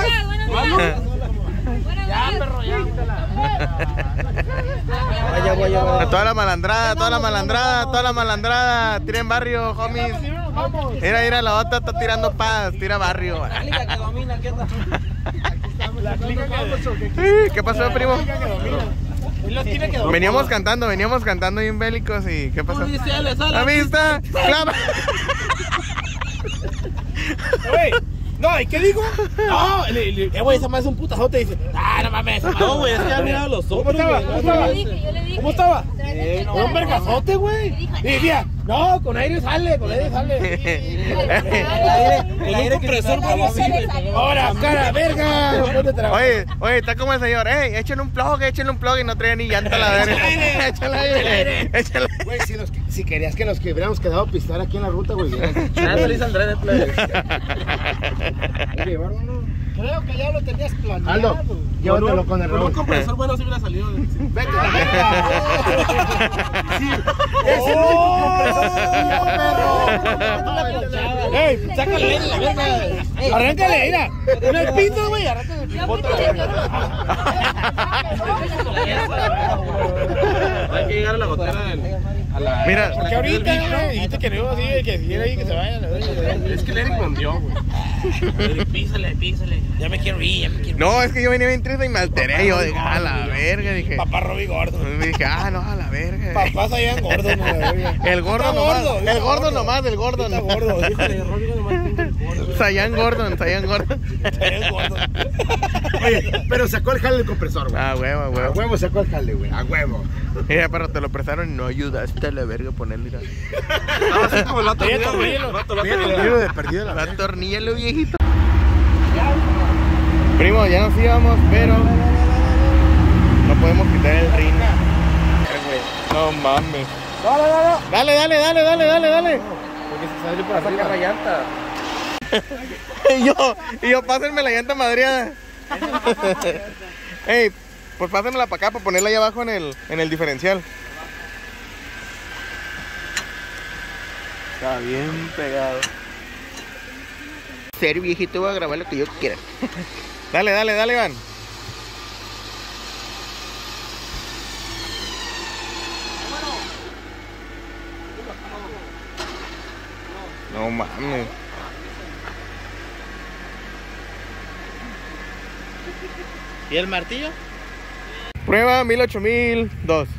Ya, perro, ya. Vaya, vaya, vaya. Toda la malandrada, toda la malandrada, toda la malandrada. Tiren barrio, homies. Mira, mira, la otra está tirando paz, tira barrio. La liga que domina, ¿qué onda? La clica que... Sí, ¿qué pasó, primo? Él los tiene que Veníamos cantando, veníamos cantando bien bélicos y ¿qué pasó? Policiales, a ¿La vista? ¡Clava! Güey, no, ¿y qué digo? No, le, le, eh, güey, esa más es un putazote. Dice, ah, no mames, esa No, güey, es que ya mirado los ¿Cómo otros, estaba? güey. ¿Cómo estaba? Yo le dije, yo le dije. ¿Cómo estaba? Eh, Era un vergazote, güey. Y decía, no, con aire sale, con aire sale. El aire compresor, bueno, sí, güey. Ahora, cara, verga. Ponte a trabajar. Oye, oye, está como el señor, ey, échenle un plug, échenle un plug y no traía ni llanta a la verga. Échale aire, échale. Güey, si, nos- si querías que nos que hubiéramos quedado a pistar aquí en la ruta, güey. Nada, le hice al dread de play. Creo que ya lo tenías planeado. Aldo, llévatelo con el Con un Raúl. compresor bueno sí hubiera salido. Vete a la verga. Sí, ese ¡Oh! no es tu compresor, perro. ¡Ey, sácale la verga! ¡Arráncale, mira! ¡En el pito, güey! ¡Arráncale el pipote! Hay que llegar a la gotera del... A la... Mira, Porque ahorita, güey, dijiste que no, así, que si era ahí, que se vaya. la verga. Es que el Eric me hundió, güey. Eric, písale, písale. Ya me quiero ir, ya me quiero ir. no, es que yo venía bien triste y me alteré. Yo dije, a la verga, dije. Papá Robbie gordo. Dije, ah, no, a la verga. Papá se veían gordo, no, la verga. El gordo Está nomás, gordo, está el gordo gordo. nomás, el gordo Está nomás. gordo, híjole. Sayan Gordon, Sayan Gordon. Es gordo. Oye, pero sacó el jale del compresor, güey. Ah, huevo, A huevo. huevo sacó el jale, güey. A huevo. Mira, pero te lo prestaron y no ayudaste a la verga a ponerle. Mira. No, así como el otro Oye, video, güey. tornillo. El vato, el vato, Fíjate, el el tiro de perdido la La verga. tornilla, viejito. Primo, ya nos íbamos, pero no podemos quitar el ring. No mames. No, no, no, no. Dale, dale, dale, dale, dale, dale. Porque se sale para sacar la llanta. Y yo, y yo, pásenme la llanta madreada. Ey, pues pásenmela para acá para ponerla ahí abajo en el, en el diferencial. Está bien pegado. En serio, viejito, voy a grabar lo que yo quiera. Dale, dale, dale, Iván. No mames. ¿Y el martillo? Prueba mil ocho mil dos.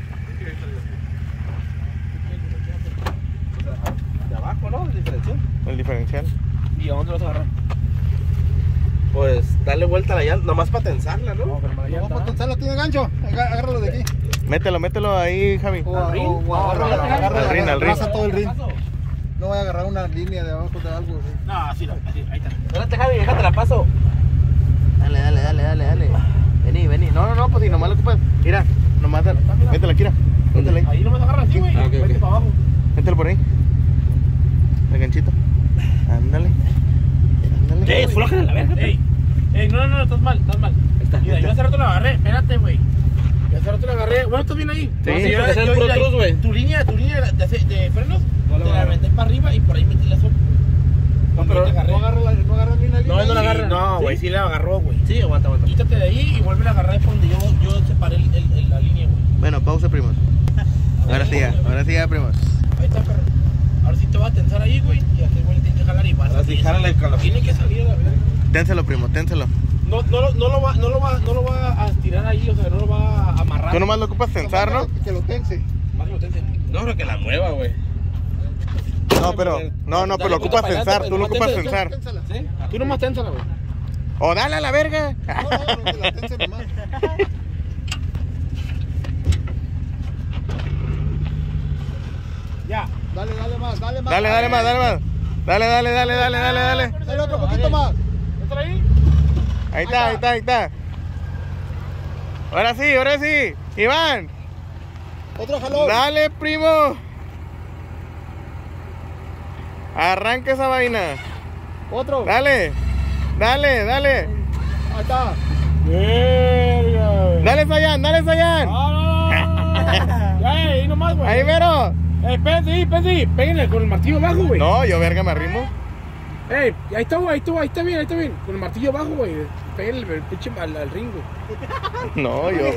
De abajo, ¿no? El diferencial. El diferencial. ¿Y a dónde lo vas a agarrar? pues darle vuelta a la llanta, nomás para tensarla, ¿no? No, para tensarla, tiene gancho. Agárralo de aquí. Mételo, mételo ahí, Javi. O, o, o agárralo, agárralo, Al rin, al rin. abraza todo el rin. No voy a agarrar una línea de abajo de algo. ¿Sí? No, así, así, ahí está. Espérate, Javi, déjate la paso. Dale, dale, dale, dale, dale. Vení, vení. No, no, no, pues si nomás lo ocupas. Mira, nomás dale. Métela, Kira. Métela ahí. Ahí nomás agarra así, güey. Ah, ok, Vete ok. para abajo. Mételo por ahí. El ganchito. Ándale. Ándale. Ey, flójale la verga. Ey, ey, no, no, no, estás mal, estás mal. está, Mira, ahí yo está. hace rato la agarré, espérate, güey. Yo hace rato la agarré. Bueno, ¿estás bien ahí? Sí. No, Sí, yo- porque es el yo- Pro yo- Trus, güey. Tu línea, tu línea de, de, de frenos, No la te la agarro. aventé para arriba y por ahí metí la sopa. No, pero te agarré. no agarra, la, no agarra ni una línea. No, él no la ahí. agarra. No, güey, sí la agarró, güey. Sí, aguanta, aguanta. Quítate de ahí y vuelve a agarrar por donde yo, yo separé el, el, el- la línea, güey. Bueno, pausa, primos. Ahora sí ya, ahora sí ya, primos. Ahí está, perro. Ahora sí te va a tensar ahí, güey. Y aquí, güey, le tiene que jalar y vas. Ahora sí, jálale con la- Tiene que salir a la verga. Ténselo, primo, ténselo. No, no, lo- no, lo va, no, lo va, no lo va a estirar ahí, o sea, no lo va a amarrar. Tú nomás lo ocupas tensar, ¿no? Que lo tense. Más que lo tense. No creo que la mueva, güey. No, pero, no, no, pero lo ocupas tensar, tú lo ocupas tensar. Ténsala. ¿Sí? Tú nomás ténsala, güey. O dale a la verga. No, no, no, que la tense nomás. Ya. Dale, dale más, dale más. Dale, dale más, dale más. Dale, dale, dale, dale, dale, dale. Dale otro poquito más. ¿Ténsala ahí? Ahí está, ahí está, ahí está. Ahora sí, ahora sí. Iván, Otro jalón. dale, primo. Arranca esa vaina. Otro. Dale, dale, dale. Ahí está. Verga, güey. Dale, Sayan, dale, Sayan. No, no, no. Ya, ahí nomás, güey. Ahí, mero. Eh, espérense ahí, espérense ahí. Péguenle con el martillo abajo, güey. No, yo verga me arrimo. Ey, ahí está, güey, ahí está, ahí está bien, ahí está bien. Con el martillo abajo, güey. Péguenle el pinche al, al ring, güey. No, yo.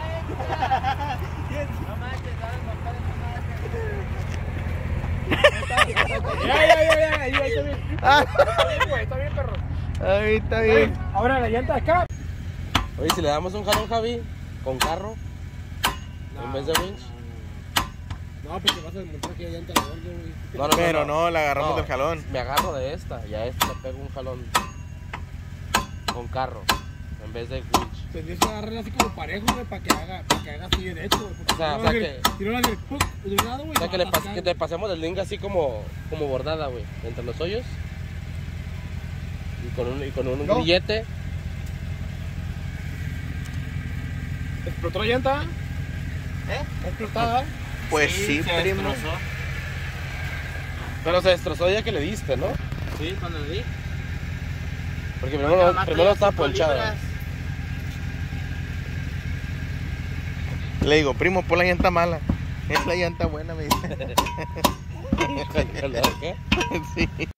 Ya, ya, ya, ya, ahí, ahí está bien. Está bien, güey, está bien, perro. Ahí está Está bien. bien. Ahora la llanta de acá. Oye, si le damos un jalón, Javi, con carro, en vez de winch. No, pues te vas a desmontar aquella llanta a la borda, güey. No, no, Pero no, la agarramos No, del jalón. Me agarro de esta y a esta le pego un jalón con carro, en vez de winch. Tendrías que agarrarla así como parejo, güey, para que haga, para que haga así derecho, güey. porque O sea, si no o va a sea hacer- que- Si no va a hacer ¡puc! De un lado, güey. O sea, que, va le a pas- atacar. que te pasemos el link así como, como bordada, güey, entre los hoyos. Y con un, y con un No. grillete. ¿Explotó la llanta? ¿Eh? ¿Explotada? Pues sí, primo. Pero se destrozó ya que le diste, ¿no? Sí, cuando le di. Porque primero, primero estaba ponchada. Le digo, primo, pon la llanta mala. Es la llanta buena, me dice. ¿Qué? Sí.